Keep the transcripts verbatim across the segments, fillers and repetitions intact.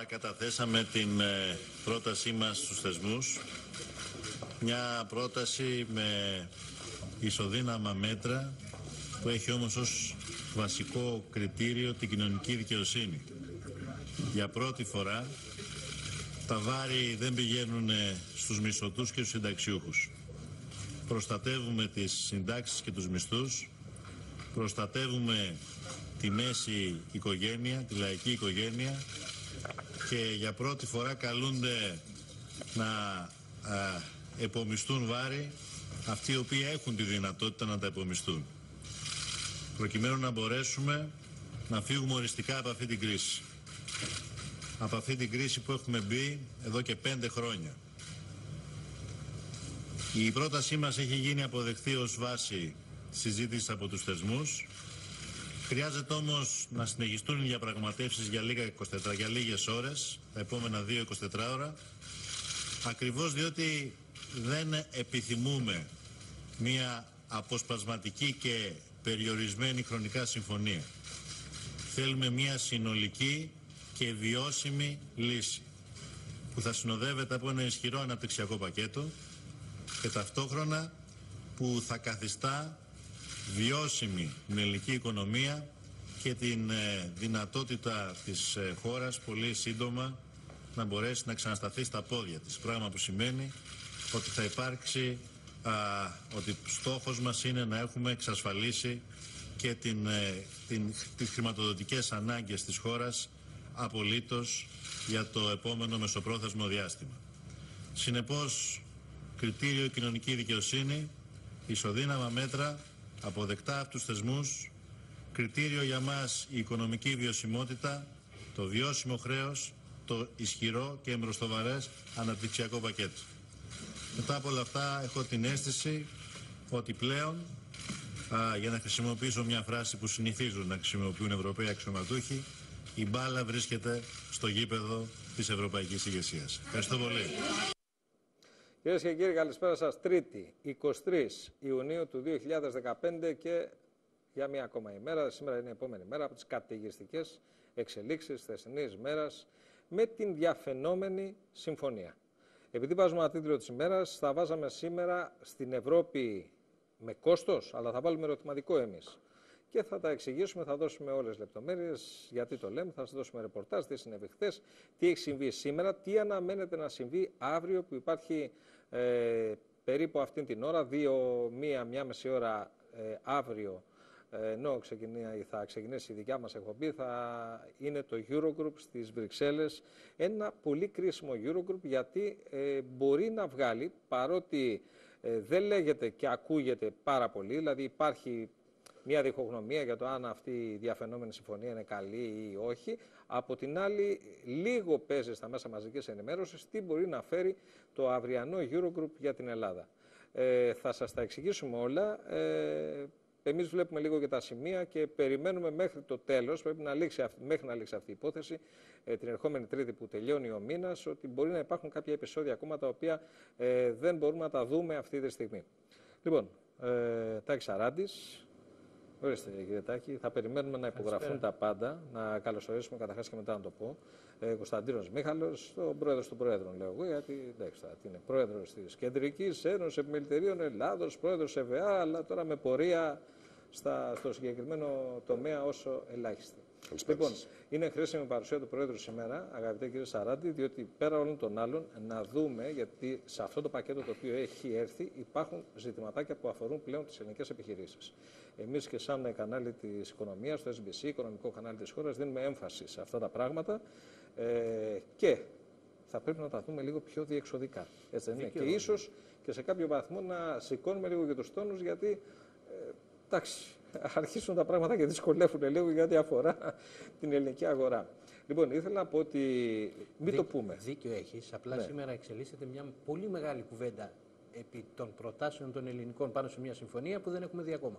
καταθέσαμε την πρότασή μας στους θεσμούς. Μια πρόταση με ισοδύναμα μέτρα που έχει όμως ως βασικό κριτήριο την κοινωνική δικαιοσύνη. Για πρώτη φορά τα βάρη δεν πηγαίνουν στους μισθωτούς και στους συνταξιούχους. Προστατεύουμε τις συντάξεις και τους μισθούς, προστατεύουμε τη μέση οικογένεια, τη λαϊκή οικογένεια και για πρώτη φορά καλούνται να α, επομισθούν βάρη αυτοί οι οποίοι έχουν τη δυνατότητα να τα επομισθούν, προκειμένου να μπορέσουμε να φύγουμε οριστικά από αυτή την κρίση. Από αυτή την κρίση που έχουμε μπει εδώ και πέντε χρόνια. Η πρότασή μας έχει γίνει αποδεκτή ως βάση συζήτησης από τους θεσμούς. Χρειάζεται όμως να συνεχιστούν οι διαπραγματεύσεις για, λίγα είκοσι τέσσερα, για λίγες ώρες, τα επόμενα δύο είκοσι τέσσερις ώρα, ακριβώς διότι δεν επιθυμούμε μια αποσπασματική και περιορισμένη χρονικά συμφωνία. Θέλουμε μια συνολική και βιώσιμη λύση που θα συνοδεύεται από ένα ισχυρό αναπτυξιακό πακέτο και ταυτόχρονα που θα καθιστά βιώσιμη την ελληνική οικονομία και την ε, δυνατότητα της ε, χώρας πολύ σύντομα να μπορέσει να ξανασταθεί στα πόδια της. Πράγμα που σημαίνει ότι θα υπάρξει, α, ότι στόχος μας είναι να έχουμε εξασφαλίσει και την, ε, την, τις χρηματοδοτικές ανάγκες της χώρας απολύτως για το επόμενο μεσοπρόθεσμο διάστημα. Συνεπώς, κριτήριο κοινωνική δικαιοσύνη, ισοδύναμα μέτρα, αποδεκτά από τους θεσμούς, κριτήριο για μας η οικονομική βιωσιμότητα, το βιώσιμο χρέος, το ισχυρό και εμπροστοβαρές αναπτυξιακό πακέτο. Μετά από όλα αυτά έχω την αίσθηση ότι πλέον, α, για να χρησιμοποιήσω μια φράση που συνηθίζουν να χρησιμοποιούν Ευρωπαίοι αξιωματούχοι, η μπάλα βρίσκεται στο γήπεδο της Ευρωπαϊκής Ηγεσίας. Ευχαριστώ πολύ. Κυρίες και κύριοι, καλησπέρα σας. Τρίτη, εικοστή τρίτη Ιουνίου του δύο χιλιάδες δεκαπέντε και για μία ακόμα ημέρα, σήμερα είναι η επόμενη μέρα από τις καταιγιστικές εξελίξεις της θεσινής μέρας με την διαφαινόμενη συμφωνία. Επειδή βάζουμε ένα τίτλο της ημέρας, θα βάζαμε σήμερα στην Ευρώπη με κόστος, αλλά θα βάλουμε ερωτηματικό εμείς. Και θα τα εξηγήσουμε, θα δώσουμε όλες τις λεπτομέρειες, γιατί το λέμε, θα σας δώσουμε ρεπορτάζ, τι συνέβη χθες, τι έχει συμβεί σήμερα, τι αναμένεται να συμβεί αύριο που υπάρχει ε, περίπου αυτήν την ώρα, δύο, μία, μία μισή ώρα ε, αύριο, ε, ενώ θα ξεκινήσει η δικιά μας εκπομπή, θα είναι το Eurogroup στις Βρυξέλλες, ένα πολύ κρίσιμο Eurogroup γιατί ε, μπορεί να βγάλει, παρότι ε, δεν λέγεται και ακούγεται πάρα πολύ, δηλαδή υπάρχει μια διχογνωμία για το αν αυτή η διαφαινόμενη συμφωνία είναι καλή ή όχι. Από την άλλη, λίγο παίζει στα μέσα μαζικής ενημέρωσης τι μπορεί να φέρει το αυριανό Eurogroup για την Ελλάδα. Ε, θα σας τα εξηγήσουμε όλα. Ε, εμείς βλέπουμε λίγο και τα σημεία και περιμένουμε μέχρι το τέλος, πρέπει να λήξει, μέχρι να λήξει αυτή η υπόθεση, ε, την ερχόμενη Τρίτη που τελειώνει ο μήνας, ότι μπορεί να υπάρχουν κάποια επεισόδια ακόμα τα οποία ε, δεν μπορούμε να τα δούμε αυτή τη στιγμή. Λοιπόν, ε, Τάκης Σαράντης. Ορίστε, κύριε Τάκη, θα περιμένουμε να υπογραφούν τα πάντα. Να καλωσορίσουμε καταρχάς και μετά να το πω. Ε, Κωνσταντίνος Μίχαλος, ο πρόεδρος των Προέδρων, λέω εγώ, γιατί εντάξει, είναι πρόεδρος της Κεντρικής Ένωσης Επιμελητηρίων Ελλάδος, πρόεδρος ΕΒΑ, αλλά τώρα με πορεία στα, στο συγκεκριμένο τομέα όσο ελάχιστη. Λοιπόν, είναι χρήσιμη η παρουσία του Πρόεδρου σήμερα, αγαπητέ κύριε Σαράντη, διότι πέρα όλων των άλλων να δούμε, γιατί σε αυτό το πακέτο το οποίο έχει έρθει υπάρχουν ζητηματάκια που αφορούν πλέον τις ελληνικές επιχειρήσεις. Εμείς και σαν κανάλι της οικονομίας, το Ες Μπι Σι, οικονομικό κανάλι της χώρας, δίνουμε έμφαση σε αυτά τα πράγματα ε, και θα πρέπει να τα δούμε λίγο πιο διεξοδικά. Έτσι δεν είναι? Και ίσως και σε κάποιο βαθμό να σηκώνουμε λίγο και τους τόνους, γιατί ε, εντάξει, αρχίσουν τα πράγματα και δυσκολεύουν λίγο γιατί αφορά την ελληνική αγορά. Λοιπόν, ήθελα να πω ότι μην Δί, το πούμε. Δίκιο έχεις, απλά ναι. Σήμερα εξελίσσεται μια πολύ μεγάλη κουβέντα επί των προτάσεων των ελληνικών πάνω σε μια συμφωνία που δεν έχουμε δει ακόμα.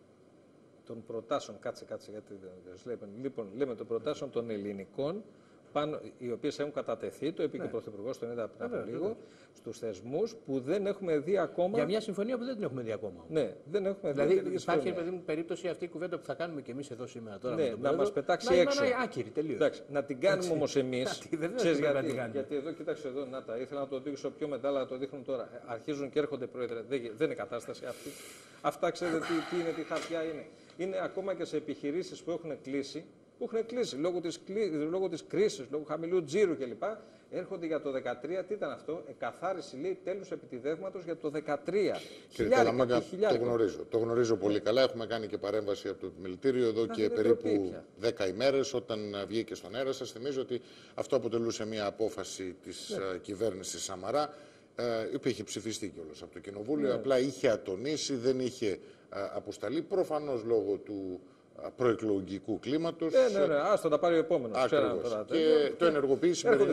Των προτάσεων, κάτσε, κάτσε, γιατί δεν λέμε. Λοιπόν, λέμε των προτάσεων των ελληνικών πάνω, οι οποίες έχουν κατατεθεί, το είπε και ο Πρωθυπουργός, τον είδα πριν από λίγο, στους θεσμούς που δεν έχουμε δει ακόμα. Για μια συμφωνία που δεν την έχουμε δει ακόμα. Ναι, δεν έχουμε δηλαδή, δει. Δηλαδή υπάρχει παιδί μου, περίπτωση αυτή η κουβέντα που θα κάνουμε και εμείς εδώ σήμερα τώρα. Ναι, με τον να μας πετάξει να έξω. Να είναι άκυρη, τελείως. Εντάξει, να την κάνουμε όμως εμείς. Ξέρεις γιατί, γιατί, γιατί εδώ, κοίταξε εδώ, να τα ήθελα να το δείξω πιο μετά, αλλά το δείχνουν τώρα. Αρχίζουν και έρχονται πρόεδρε. Δεν, δεν είναι κατάσταση αυτή. Αυτά ξέρετε τι, τι είναι, τι χαρτιά είναι. Είναι ακόμα και σε επιχειρήσεις που έχουν κλείσει, που έχουν κλείσει λόγω της, λόγω της κρίσης, λόγω χαμηλού τζίρου κλπ. Έρχονται για το δεκατρία, τι ήταν αυτό, εκαθάριση λέει τέλους επιτιδεύματος για το δεκατρία. Κύριε Καλαμάγκα, το γνωρίζω. Το γνωρίζω πολύ καλά. Έχουμε κάνει και παρέμβαση από το Επιμελητήριο εδώ και περίπου δέκα ημέρες όταν βγήκε στον αέρα. Σας θυμίζω ότι αυτό αποτελούσε μια απόφαση της ναι. κυβέρνησης Σαμαρά. Ε, είχε ψηφιστεί κιόλας από το Κοινοβούλιο. Ναι. Απλά είχε ατονίσει, δεν είχε ε, αποσταλεί προφανώς λόγω του προεκλογικού κλίματος. Ναι, ναι, ναι, άστο, τα πάρει ο επόμενος. Ακριβώς. Τώρα, και ναι. το ενεργοποιεί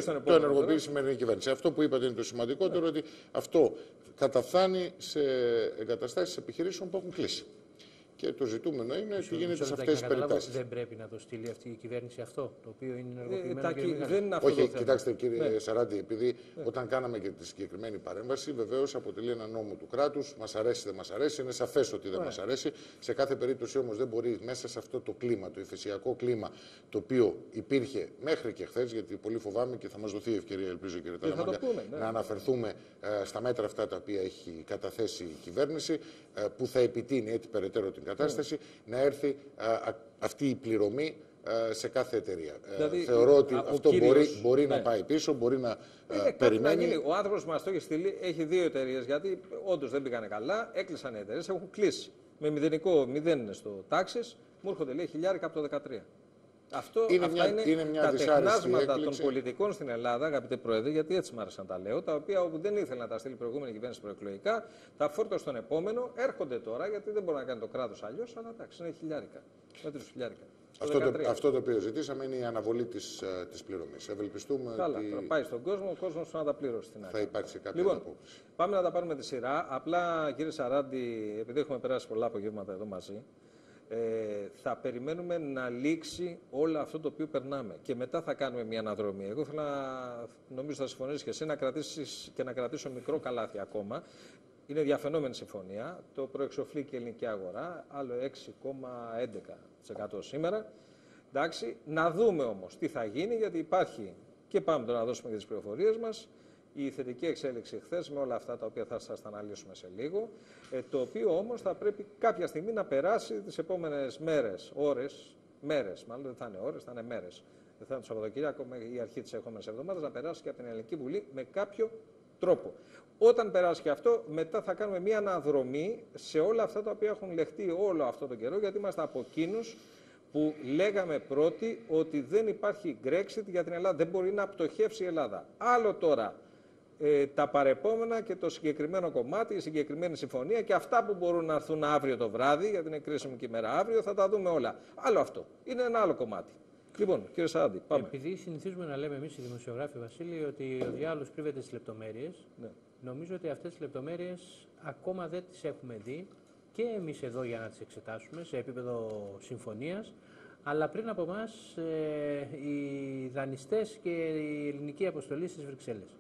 η σημερινή κυβέρνηση. Αυτό που είπατε είναι το σημαντικότερο, ναι. ότι αυτό καταφθάνει σε εγκαταστάσεις επιχειρήσεων που έχουν κλείσει. Και το ζητούμενο είναι τι γίνεται σε αυτές τις περιπτώσεις. Δεν πρέπει να το στείλει αυτή η κυβέρνηση αυτό, το οποίο είναι ενεργοποιημένο. Ε, και δεν είναι αυτό. Όχι, κοιτάξτε κύριε ναι. Σαράντη, επειδή ναι. όταν κάναμε και τη συγκεκριμένη παρέμβαση, βεβαίως αποτελεί ένα νόμο του κράτους. Μας αρέσει, δεν μας αρέσει. Είναι σαφές ότι δεν ναι. μας αρέσει. Σε κάθε περίπτωση όμως δεν μπορεί μέσα σε αυτό το κλίμα, το υφεσιακό κλίμα, το οποίο υπήρχε μέχρι και χθες, γιατί πολύ φοβάμαι και θα μας δοθεί η ευκαιρία, ελπίζω κύριε Ταλαμάγκα, ναι. να αναφερθούμε ε, στα μέτρα αυτά τα οποία έχει καταθέσει η κυβέρνηση, ε, που θα επιτείνει έτσι περαιτέρω την κατάσταση, mm. να έρθει α, α, αυτή η πληρωμή α, σε κάθε εταιρεία. Δηλαδή, Θεωρώ ότι αυτό κύριος, μπορεί, μπορεί ναι. να πάει πίσω, μπορεί να είναι, α, περιμένει. Να ο άνθρωπος μας το έχει στείλει, έχει δύο εταιρείες, γιατί όντως δεν πήγανε καλά, έκλεισαν οι εταιρείες, έχουν κλείσει. Με μηδενικό, μηδέν είναι στο τάξης, μου έρχονται λέει χιλιάρικα από το δεκατρία. Αυτό είναι αυτά μια, είναι, είναι μια τα τεχνάσματα έκπληξη. των πολιτικών στην Ελλάδα, αγαπητέ Πρόεδρε, γιατί έτσι μ' άρεσαν τα λέω, τα οποία όπου δεν ήθελε να τα στείλει η προηγούμενη κυβέρνηση προεκλογικά, τα φόρτωσε στον επόμενο, έρχονται τώρα, γιατί δεν μπορεί να κάνει το κράτος αλλιώς, αλλά εντάξει, είναι χιλιάρικα. Μέτρους χιλιάρικα. Αυτό το, αυτό το οποίο ζητήσαμε είναι η αναβολή της, της πληρωμής. Ευελπιστούμε Καλά, ότι τώρα πάει στον κόσμο, ο κόσμος να τα πληρώσει στην θα υπάρξει κάποια λοιπόν, απόκριση. Πάμε να τα πάρουμε τη σειρά. Απλά, κύριε Σαράντη, επειδή έχουμε περάσει πολλά απογεύματα εδώ μαζί, ε, θα περιμένουμε να λήξει όλο αυτό το οποίο περνάμε. Και μετά θα κάνουμε μια αναδρομή. Εγώ θέλω να, νομίζω θα συμφωνήσεις και εσύ, να κρατήσεις και να κρατήσω μικρό καλάθι ακόμα. Είναι διαφαινόμενη συμφωνία. Το προεξοφλεί και η ελληνική αγορά, άλλο έξι κόμμα έντεκα τοις εκατό σήμερα. Εντάξει, να δούμε όμως τι θα γίνει, γιατί υπάρχει, και πάμε τώρα να δώσουμε και τις πληροφορίες μας, η θετική εξέλιξη χθες με όλα αυτά τα οποία θα σας τα αναλύσουμε σε λίγο, ε, το οποίο όμως θα πρέπει κάποια στιγμή να περάσει τις επόμενες μέρες, ώρες, μέρες, μάλλον δεν θα είναι ώρες, θα είναι μέρες. Δεν θα είναι το Σαββατοκύριακο με η αρχή της επόμενης εβδομάδας, να περάσει και από την Ελληνική Βουλή με κάποιο τρόπο. Όταν περάσει και αυτό, μετά θα κάνουμε μια αναδρομή σε όλα αυτά τα οποία έχουν λεχτεί όλο αυτό τον καιρό, γιατί είμαστε από εκείνους που λέγαμε πρώτοι ότι δεν υπάρχει Brexit για την Ελλάδα, δεν μπορεί να πτωχεύσει η Ελλάδα. Άλλο τώρα ε, τα παρεπόμενα και το συγκεκριμένο κομμάτι, η συγκεκριμένη συμφωνία και αυτά που μπορούν να έρθουν αύριο το βράδυ, γιατί είναι κρίσιμη και ημέρα αύριο, θα τα δούμε όλα. Άλλο αυτό. Είναι ένα άλλο κομμάτι. Λοιπόν, κύριε Σαράντη, πάμε. Επειδή συνηθίζουμε να λέμε εμείς οι δημοσιογράφοι, Βασίλη, ότι ο διάολος κρύβεται στις λεπτομέρειες, ναι. νομίζω ότι αυτές τις λεπτομέρειες ακόμα δεν τις έχουμε δει και εμείς εδώ για να τις εξετάσουμε σε επίπεδο συμφωνίας, αλλά πριν από εμάς ε, οι δανειστές και η ελληνική αποστολή στις Βρυξέλλες.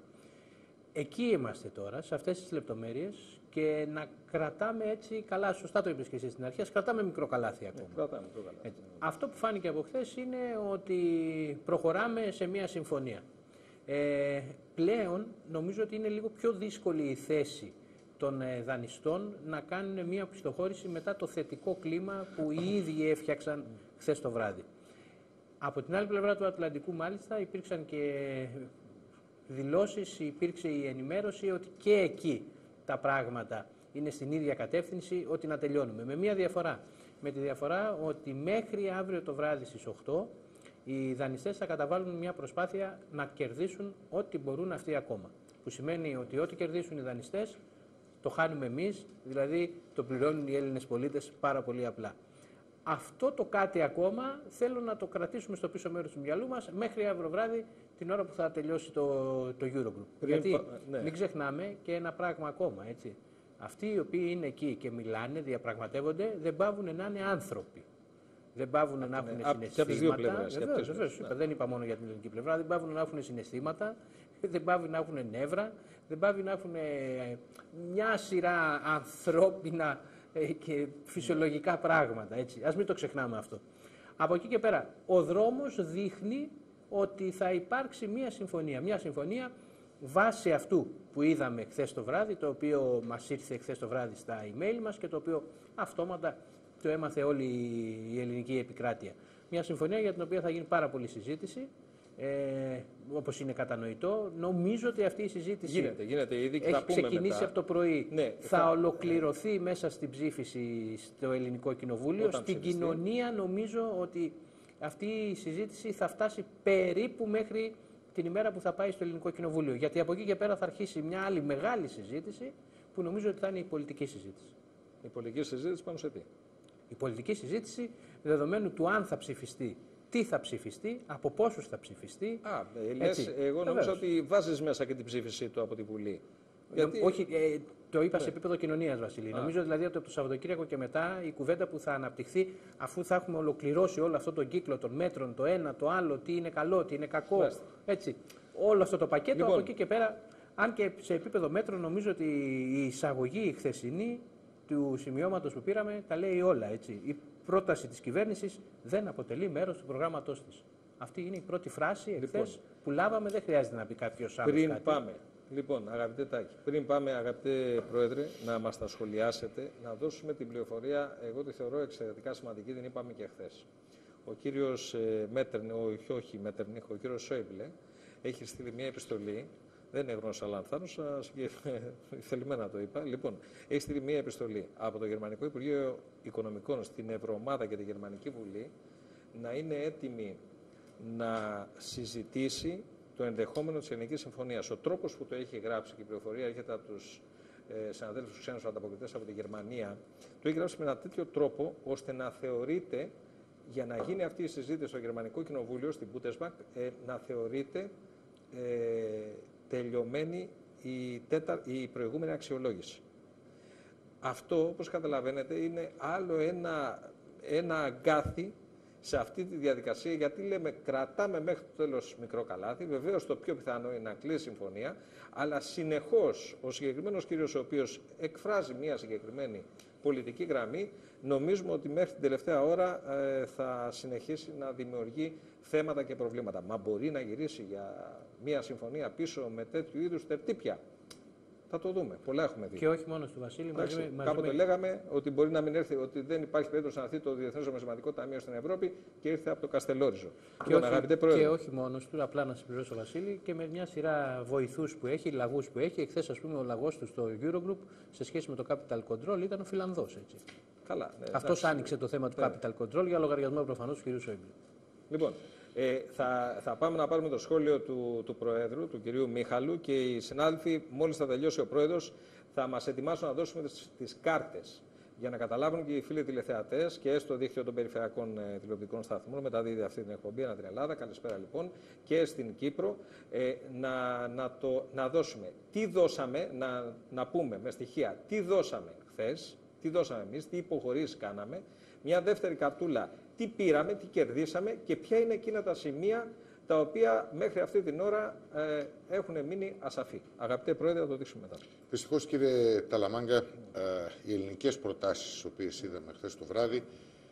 Εκεί είμαστε τώρα, σε αυτές τις λεπτομέρειες και να κρατάμε έτσι καλά, σωστά το είπες και εσύ στην αρχή, κρατάμε μικρό καλάθι ακόμα. Ναι, κρατάμε μικρό καλάθι. Έτσι. Αυτό που φάνηκε από χθες είναι ότι προχωράμε σε μια συμφωνία. Ε, πλέον νομίζω ότι είναι λίγο πιο δύσκολη η θέση των δανειστών να κάνουν μια πιστοχώρηση μετά το θετικό κλίμα που οι ίδιοι έφτιαξαν χθες το βράδυ. Από την άλλη πλευρά του Ατλαντικού μάλιστα υπήρξαν και δηλώσεις, υπήρξε η ενημέρωση ότι και εκεί τα πράγματα είναι στην ίδια κατεύθυνση, ότι να τελειώνουμε. Με μία διαφορά. Με τη διαφορά ότι μέχρι αύριο το βράδυ στις οκτώ οι δανειστές θα καταβάλουν μια προσπάθεια να κερδίσουν ό,τι μπορούν αυτοί ακόμα. Που σημαίνει ότι ό,τι κερδίσουν οι δανειστές το χάνουμε εμείς, δηλαδή το πληρώνουν οι Έλληνες πολίτες πάρα πολύ απλά. Αυτό το κάτι ακόμα θέλω να το κρατήσουμε στο πίσω μέρος του μυαλού μας μέχρι αύριο βράδυ, την ώρα που θα τελειώσει το, το Eurogroup. Πριν, Γιατί ναι. μην ξεχνάμε και ένα πράγμα ακόμα, έτσι. Αυτοί οι οποίοι είναι εκεί και μιλάνε, διαπραγματεύονται, δεν πάβουν να είναι άνθρωποι. δεν πάβουν να έχουν συναισθήματα. Βεβαίως, βεβαίως, ναι. δεν είπα μόνο για την ελληνική πλευρά. Δεν πάβουν να έχουν συναισθήματα, δεν πάβουν να έχουν νεύρα, δεν πάβουν να έχουν μια σειρά ανθρώπινα και φυσιολογικά πράγματα. Έτσι. Ας μην το ξεχνάμε αυτό. Από εκεί και πέρα, ο δρόμος δείχνει ότι θα υπάρξει μια συμφωνία. Μια συμφωνία βάσει αυτού που είδαμε χθες το βράδυ, το οποίο μας ήρθε χθες το βράδυ στα email μας και το οποίο αυτόματα το έμαθε όλη η ελληνική επικράτεια. Μια συμφωνία για την οποία θα γίνει πάρα πολλή συζήτηση, ε, όπως είναι κατανοητό. Νομίζω ότι αυτή η συζήτηση γίνεται, γίνεται ήδη και έχει θα πούμε ξεκινήσει μετά. από το πρωί. Ναι, θα, θα ολοκληρωθεί μέσα στην ψήφιση στο Ελληνικό Κοινοβούλιο. Όταν Στην ψηφιστεί. κοινωνία νομίζω ότι αυτή η συζήτηση θα φτάσει περίπου μέχρι την ημέρα που θα πάει στο Ελληνικό Κοινοβούλιο. Γιατί από εκεί και πέρα θα αρχίσει μια άλλη μεγάλη συζήτηση που νομίζω ότι θα είναι η πολιτική συζήτηση. Η πολιτική συζήτηση πάνω σε τι? Η πολιτική συζήτηση δεδομένου του αν θα ψηφιστεί, τι θα ψηφιστεί, από πόσους θα ψηφιστεί. Α, λες, εγώ νομίζω ότι βάζεις μέσα και την ψήφισή του από τη Βουλή. Γιατί... Όχι, ε, το είπα ναι. σε επίπεδο κοινωνίας, Βασίλη. Α. Νομίζω δηλαδή ότι από το Σαββατοκύριακο και μετά η κουβέντα που θα αναπτυχθεί, αφού θα έχουμε ολοκληρώσει όλο αυτό τον κύκλο των μέτρων, το ένα, το άλλο, τι είναι καλό, τι είναι κακό. Μάλιστα. Έτσι. Όλο αυτό το πακέτο, λοιπόν, από εκεί και πέρα, αν και σε επίπεδο μέτρων, νομίζω ότι η εισαγωγή η χθεσινή του σημειώματος που πήραμε τα λέει όλα. Έτσι. Η πρόταση της κυβέρνησης δεν αποτελεί μέρος του προγράμματός της. Αυτή είναι η πρώτη φράση εχθές λοιπόν, που λάβαμε, δεν χρειάζεται να πει κάποιος άλλος. Πριν κάτι. πάμε, λοιπόν, αγαπητέ Τάκη, πριν πάμε, αγαπητέ Πρόεδρε, να μας τα σχολιάσετε, να δώσουμε την πληροφορία, εγώ τη θεωρώ εξαιρετικά σημαντική, την είπαμε και χθες. Ο κύριος ε, Μέτερνιχ, όχι, όχι Μέτερνιχ, ο κύριος Σόιμπλε, έχει στείλει μια επιστολή. Δεν είναι γνώσα λανθάνος, θελημένα το είπα. Λοιπόν, έχει στείλει μια επιστολή από το Γερμανικό Υπουργείο Οικονομικών στην Ευρωομάδα και τη Γερμανική Βουλή να είναι έτοιμη να συζητήσει το ενδεχόμενο της Ελληνικής Συμφωνίας. Ο τρόπος που το έχει γράψει και η πληροφορία έρχεται από τους ε, συναδέλφους ξένους ανταποκριτές από τη Γερμανία, το έχει γράψει με ένα τέτοιο τρόπο ώστε να θεωρείται, για να γίνει αυτή η συζήτηση στο Γερμανικό Κοινοβούλιο, στην Bundestag, ε, να θεωρείται ε, τελειωμένη η, τέταρ, η προηγούμενη αξιολόγηση. Αυτό, όπως καταλαβαίνετε, είναι άλλο ένα, ένα αγκάθι σε αυτή τη διαδικασία, γιατί λέμε κρατάμε μέχρι το τέλος μικρό καλάθι. Βεβαίως το πιο πιθανό είναι να κλείσει συμφωνία, αλλά συνεχώς ο συγκεκριμένος κύριος ο οποίος εκφράζει μια συγκεκριμένη πολιτική γραμμή, νομίζουμε ότι μέχρι την τελευταία ώρα ε, θα συνεχίσει να δημιουργεί θέματα και προβλήματα. Μα μπορεί να γυρίσει για μια συμφωνία πίσω με τέτοιου είδους τερτύπια. Θα το δούμε. Πολλά έχουμε δει. Και όχι μόνο στο Βασίλη. Εντάξει, μαζί, μαζί κάποτε με... λέγαμε ότι μπορεί να μην έρθει, ότι δεν υπάρχει περίπτωση να έρθει το Διεθνές Νομισματικό Ταμείο στην Ευρώπη και ήρθε από το Καστελόριζο. Και, όχι, και όχι μόνο του, απλά να συμπληρώσω, Βασίλη, και με μια σειρά βοηθούς που έχει, λαγούς που έχει. Εχθές, ας πούμε, ο λαγός του στο Eurogroup σε σχέση με το Capital Control ήταν ο Φιλανδός. Έτσι. Καλά, ναι, αυτός άνοιξε το θέμα του ναι. Capital Control για λογαριασμό προφανώς του κ. Σόιμπλε. Λοιπόν, ε, θα, θα πάμε να πάρουμε το σχόλιο του, του Προέδρου, του κυρίου Μίχαλου, και οι συνάδελφοι, μόλις θα τελειώσει ο Πρόεδρος, θα μας ετοιμάσουν να δώσουμε τις, τις κάρτες για να καταλάβουν και οι φίλοι τηλεθεατές και στο δίκτυο των περιφερειακών ε, τηλεοπτικών σταθμών, μεταδίδει αυτή την εκπομπή ανά την Ελλάδα, καλησπέρα λοιπόν, και στην Κύπρο, ε, να, να, το, να δώσουμε τι δώσαμε, να, να πούμε με στοιχεία τι δώσαμε χθες, τι δώσαμε εμείς, τι υποχωρήσεις κάναμε, μια δεύτερη καρτούλα, τι πήραμε, τι κερδίσαμε και ποια είναι εκείνα τα σημεία τα οποία μέχρι αυτή την ώρα ε, έχουν μείνει ασαφή. Αγαπητέ Πρόεδρε, θα το δείξουμε μετά. Δυστυχώς, κύριε Ταλαμάγκα, ε, οι ελληνικές προτάσεις, τις οποίες είδαμε χθες το βράδυ,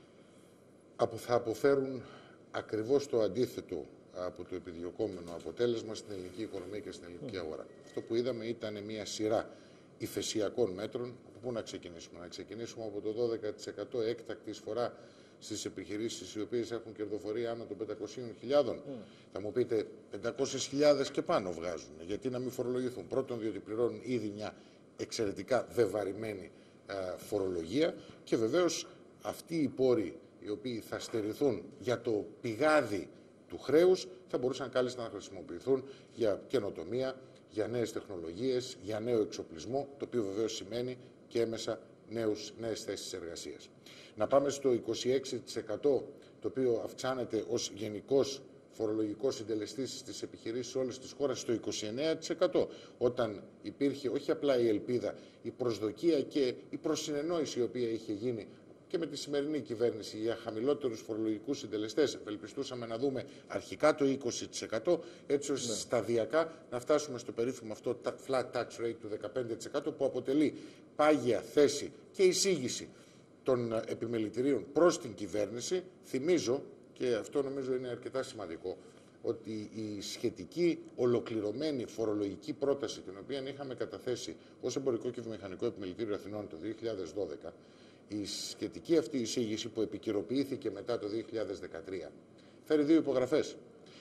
απο, θα αποφέρουν ακριβώς το αντίθετο από το επιδιωκόμενο αποτέλεσμα στην ελληνική οικονομία και στην ελληνική mm. αγορά. Αυτό που είδαμε ήταν μια σειρά υφεσιακών μέτρων. Από πού να ξεκινήσουμε? Να ξεκινήσουμε από το δώδεκα τοις εκατό έκτακτη εισφορά στις επιχειρήσεις οι οποίες έχουν κερδοφορία άνω των πεντακόσιες χιλιάδες. Mm. Θα μου πείτε, πεντακόσιες χιλιάδες και πάνω βγάζουν. Γιατί να μην φορολογηθούν? Πρώτον, διότι πληρώνουν ήδη μια εξαιρετικά βεβαρημένη α, φορολογία, και βεβαίως αυτοί οι πόροι οι οποίοι θα στερηθούν για το πηγάδι του χρέους θα μπορούσαν κάλλιστα να χρησιμοποιηθούν για καινοτομία, για νέες τεχνολογίες, για νέο εξοπλισμό, το οποίο βεβαίως σημαίνει και έμεσα νέους, νέες θέσεις εργασίας. Να πάμε στο είκοσι έξι τοις εκατό, το οποίο αυξάνεται ως γενικός φορολογικός συντελεστής στις επιχειρήσεις όλες τις χώρες στο είκοσι εννέα τοις εκατό, όταν υπήρχε όχι απλά η ελπίδα, η προσδοκία και η προσυνεννόηση η οποία είχε γίνει και με τη σημερινή κυβέρνηση για χαμηλότερους φορολογικούς συντελεστές. Ευελπιστούσαμε να δούμε αρχικά το είκοσι τοις εκατό, έτσι ώστε ναι. σταδιακά να φτάσουμε στο περίφημο αυτό flat tax rate του δεκαπέντε τοις εκατό, που αποτελεί πάγια θέση και εισήγηση των επιμελητηρίων προς την κυβέρνηση. Θυμίζω, και αυτό νομίζω είναι αρκετά σημαντικό, ότι η σχετική ολοκληρωμένη φορολογική πρόταση, την οποία είχαμε καταθέσει ως Εμπορικό και Βιομηχανικό Επιμελητήριο Αθηνών το δύο χιλιάδες δώδεκα, η σχετική αυτή εισήγηση που επικυροποιήθηκε μετά το δύο χιλιάδες δεκατρία, φέρει δύο υπογραφές.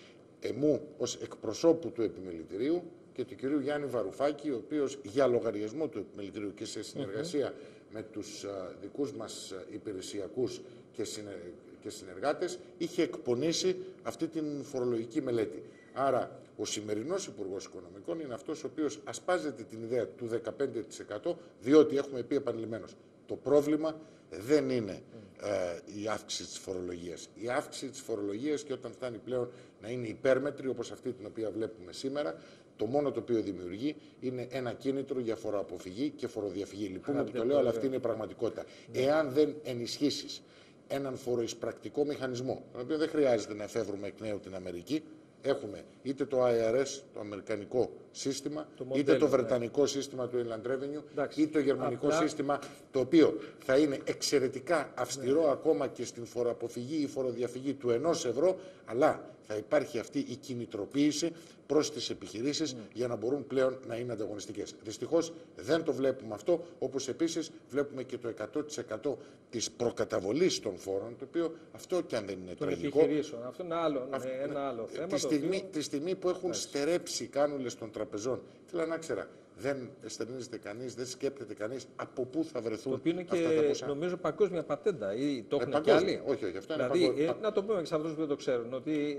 Εμού ως εκπροσώπου του Επιμελητηρίου και του κυρίου Γιάννη Βαρουφάκη, ο οποίος για λογαριασμό του Επιμελητηρίου και σε συνεργασία mm-hmm. με τους α, δικούς μας υπηρεσιακούς και, συνε, και συνεργάτες, είχε εκπονήσει αυτή την φορολογική μελέτη. Άρα, ο σημερινός Υπουργός Οικονομικών είναι αυτός ο οποίος ασπάζεται την ιδέα του δεκαπέντε τοις εκατό, διότι έχουμε πει επανειλημμένως, το πρόβλημα δεν είναι ε, η αύξηση της φορολογίας. Η αύξηση της φορολογίας, και όταν φτάνει πλέον να είναι υπέρμετρη, όπως αυτή την οποία βλέπουμε σήμερα, το μόνο το οποίο δημιουργεί είναι ένα κίνητρο για φοροαποφυγή και φοροδιαφυγή. Λυπούμε που το λέω, αλλά αυτή είναι η πραγματικότητα. Ναι. Εάν δεν ενισχύσεις έναν φοροεισπρακτικό μηχανισμό, τον οποίο δεν χρειάζεται να εφεύρουμε εκ νέου την Αμερική, έχουμε είτε το άι αρ ες, το αμερικανικό σύστημα, το μοντέλο, είτε το βρετανικό ναι. σύστημα του Inland Revenue, εντάξει, είτε το γερμανικό απλά... σύστημα, το οποίο θα είναι εξαιρετικά αυστηρό ναι. ακόμα και στην φοροαποφυγή ή φοροδιαφυγή του ενός ευρώ, αλλά θα υπάρχει αυτή η κινητροποίηση προς τις επιχειρήσεις mm. για να μπορούν πλέον να είναι ανταγωνιστικές. Δυστυχώς δεν το βλέπουμε αυτό, όπως επίσης βλέπουμε και το εκατό τοις εκατό της προκαταβολής των φόρων, το οποίο αυτό και αν δεν είναι των τραγικό. Επιχειρήσεων. Αυτό είναι άλλο, αυ... ένα άλλο θέμα. Τη στιγμή, οποίο... τη στιγμή που έχουν Άς. στερέψει οι κάνουλες των τραπεζών, θέλω να ξέρα, δεν εστερνίζεται κανείς, δεν σκέπτεται κανείς από πού θα βρεθούν. Το οποίο είναι και αυτά τα ποσά. Νομίζω παγκόσμια πατέντα, ή το έχουν ε, και άλλοι. Όχι, όχι, αυτό δηλαδή, είναι παγκόσμια. Ε, να το πούμε και σε αυτούς που δεν το ξέρουν, ότι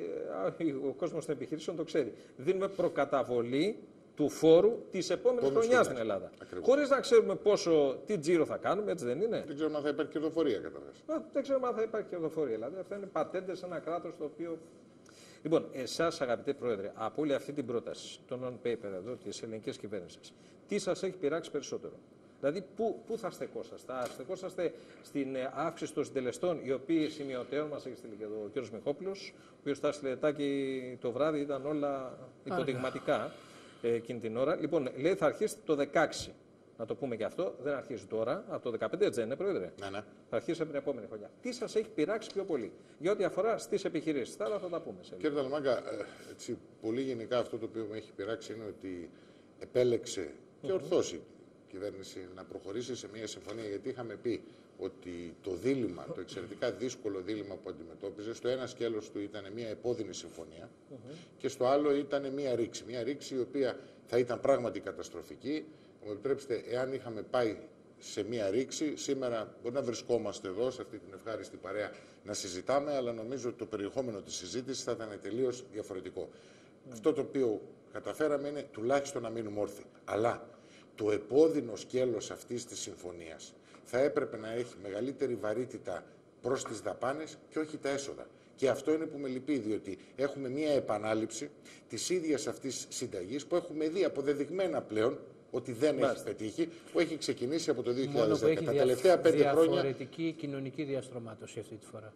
ο κόσμος των επιχειρήσεων το ξέρει. Δίνουμε προκαταβολή του φόρου της επόμενης χρονιάς στην Ελλάδα. Χωρίς να ξέρουμε πόσο, τι τζίρο θα κάνουμε, έτσι δεν είναι. Δεν ξέρουμε αν θα υπάρχει κερδοφορία καταρχάς. Δεν ξέρουμε αν θα υπάρχει κερδοφορία. Δηλαδή, αυτά είναι πατέντες σε ένα κράτος το οποίο. Λοιπόν, εσάς αγαπητέ Πρόεδρε, από όλη αυτή την πρόταση, το non-paper εδώ της ελληνικής κυβέρνησης, τι σας έχει πειράξει περισσότερο? Δηλαδή, πού, πού θα στεκόσαστε? Θα στεκόσαστε στην αύξηση των συντελεστών, οι οποίοι σημειωτέων μας έχει στείλει και ο κ. Μιχόπουλος, ο οποίος τα στελετάκι το βράδυ ήταν όλα υποδειγματικά ε, εκείνη την ώρα. Λοιπόν, λέει θα αρχίσει το δεκαέξι. Να το πούμε και αυτό, δεν αρχίζει τώρα, από το δεκαπέντε έτσι δεν είναι, Πρόεδρε? Ναι, ναι. Θα αρχίσει από την επόμενη χρονιά. Τι σας έχει πειράξει πιο πολύ, για ό,τι αφορά στις επιχειρήσεις? Θα, θα τα πούμε. Κύριε Ταλαμάγκα, έτσι, πολύ γενικά αυτό το οποίο με έχει πειράξει είναι ότι επέλεξε και ορθώς η κυβέρνηση να προχωρήσει σε μια συμφωνία, γιατί είχαμε πει ότι το δίλημμα, το εξαιρετικά δύσκολο δίλημμα που αντιμετώπιζε, στο ένα σκέλος του ήταν μια επώδυνη συμφωνία uh-huh. και στο άλλο ήταν μια ρήξη. Μια ρήξη η οποία θα ήταν πράγματι καταστροφική. Μου επιτρέψετε, εάν είχαμε πάει σε μία ρήξη, σήμερα μπορεί να βρισκόμαστε εδώ, σε αυτή την ευχάριστη παρέα, να συζητάμε, αλλά νομίζω ότι το περιεχόμενο της συζήτησης θα ήταν τελείως διαφορετικό. Mm. Αυτό το οποίο καταφέραμε είναι τουλάχιστον να μείνουμε όρθιοι. Αλλά το επώδυνο σκέλος αυτής της συμφωνίας θα έπρεπε να έχει μεγαλύτερη βαρύτητα προς τις δαπάνες και όχι τα έσοδα. Και αυτό είναι που με λυπεί, διότι έχουμε μία επανάληψη της ίδιας αυτής συνταγής που έχουμε δει αποδεδειγμένα πλέον ότι δεν Μάλιστα. έχει πετύχει, που έχει ξεκινήσει από το δύο χιλιάδες δέκα. Τα τελευταία πέντε χρόνια. Διαφορετική κοινωνική διαστρωμάτωση αυτή τη φορά.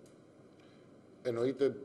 Εννοείται.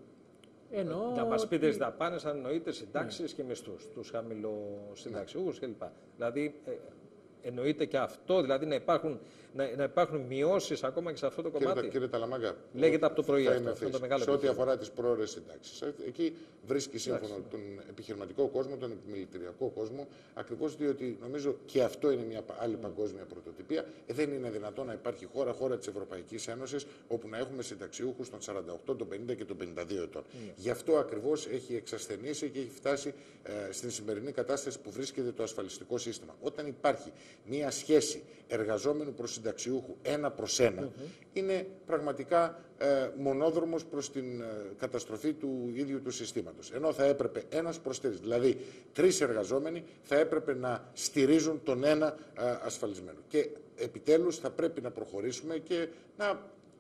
Εννοώ να μας πείτε τις δαπάνες, αν εννοείται συντάξεις ναι. και μισθούς, τους χαμηλοσυνταξιούχους ναι. κλπ. Δηλαδή, ε, εννοείται και αυτό, δηλαδή να υπάρχουν, να, να υπάρχουν μειώσεις ακόμα και σε αυτό το κομμάτι. Κύριε, κύριε Ταλαμάγκα, λέγεται από το πρωί αυτό, αυτό το μεγάλο. Σε ό,τι αφορά τις πρόορες συντάξεις, εκεί βρίσκει σύμφωνο Άξι. τον επιχειρηματικό κόσμο, τον επιμελητηριακό κόσμο, ακριβώς διότι νομίζω και αυτό είναι μια άλλη mm. παγκόσμια πρωτοτυπία. Ε, δεν είναι δυνατόν να υπάρχει χώρα, χώρα της Ευρωπαϊκής Ένωσης, όπου να έχουμε συνταξιούχους των σαράντα οκτώ, των πενήντα και των πενήντα δύο ετών. Mm. Γι' αυτό ακριβώς έχει εξασθενήσει και έχει φτάσει ε, στην σημερινή κατάσταση που βρίσκεται το ασφαλιστικό σύστημα. Όταν υπάρχει μια σχέση εργαζόμενου προς συνταξιούχου ένα προς ένα, mm-hmm. είναι πραγματικά ε, μονόδρομος προς την ε, καταστροφή του ίδιου του συστήματος. Ενώ θα έπρεπε ένας προς τρεις, δηλαδή τρεις εργαζόμενοι θα έπρεπε να στηρίζουν τον ένα ε, ασφαλισμένο. Και επιτέλους θα πρέπει να προχωρήσουμε και να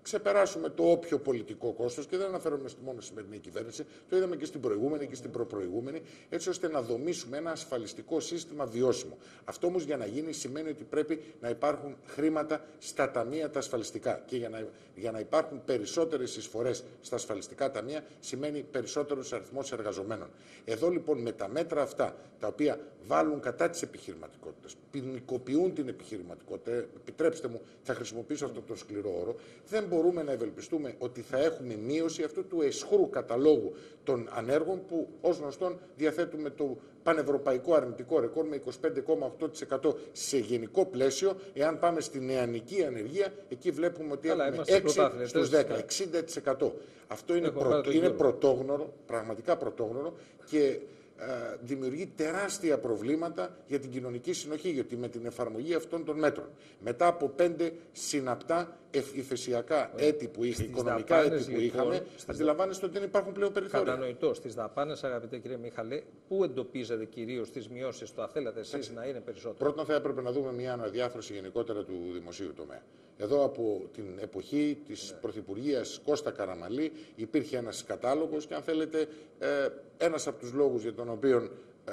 ξεπεράσουμε το όποιο πολιτικό κόστος, και δεν αναφέρομαι μόνο στη σημερινή κυβέρνηση, το είδαμε και στην προηγούμενη και στην προπροηγούμενη, έτσι ώστε να δομήσουμε ένα ασφαλιστικό σύστημα βιώσιμο. Αυτό όμως για να γίνει σημαίνει ότι πρέπει να υπάρχουν χρήματα στα ταμεία τα ασφαλιστικά. Και για να, για να υπάρχουν περισσότερες εισφορές στα ασφαλιστικά ταμεία σημαίνει περισσότερος αριθμός εργαζομένων. Εδώ λοιπόν με τα μέτρα αυτά, τα οποία βάλουν κατά της επιχειρηματικότητας, ποινικοποιούν την επιχειρηματικότητα, επιτρέψτε μου, θα χρησιμοποιήσω αυτό το σκληρό όρο, δεν μπορούμε να ευελπιστούμε ότι θα έχουμε μείωση αυτού του αισχρού καταλόγου των ανέργων που ως γνωστόν διαθέτουμε το πανευρωπαϊκό αρνητικό ρεκόρ με είκοσι πέντε κόμμα οκτώ τοις εκατό σε γενικό πλαίσιο. Εάν πάμε στη νεανική ανεργία, εκεί βλέπουμε ότι Καλά, έχουμε έξι στους δέκα, εξήντα τοις εκατό. Αυτό είναι, πρω... είναι πρωτόγνωρο, πραγματικά πρωτόγνωρο, και ε, δημιουργεί τεράστια προβλήματα για την κοινωνική συνοχή, γιατί με την εφαρμογή αυτών των μέτρων, μετά από πέντε συναπτά υφεσιακά έτη που είχαμε, οικονομικά έτη που είχαμε, λοιπόν, αντιλαμβάνεστε ότι δεν υπάρχουν πλέον περιθώρια. Κατανοητό. Στις δαπάνες, αγαπητέ κύριε Μίχαλε, πού εντοπίζετε κυρίως τις μειώσεις, το θέλετε εσείς να είναι περισσότερο? Πρώτον, θα έπρεπε να δούμε μια αναδιάφραση γενικότερα του δημοσίου τομέα. Εδώ από την εποχή της ναι. Πρωθυπουργίας Κώστα Καραμανλή υπήρχε ένας κατάλογος και αν θέλετε ε, ένας από τους λόγους για τον οποίο ε,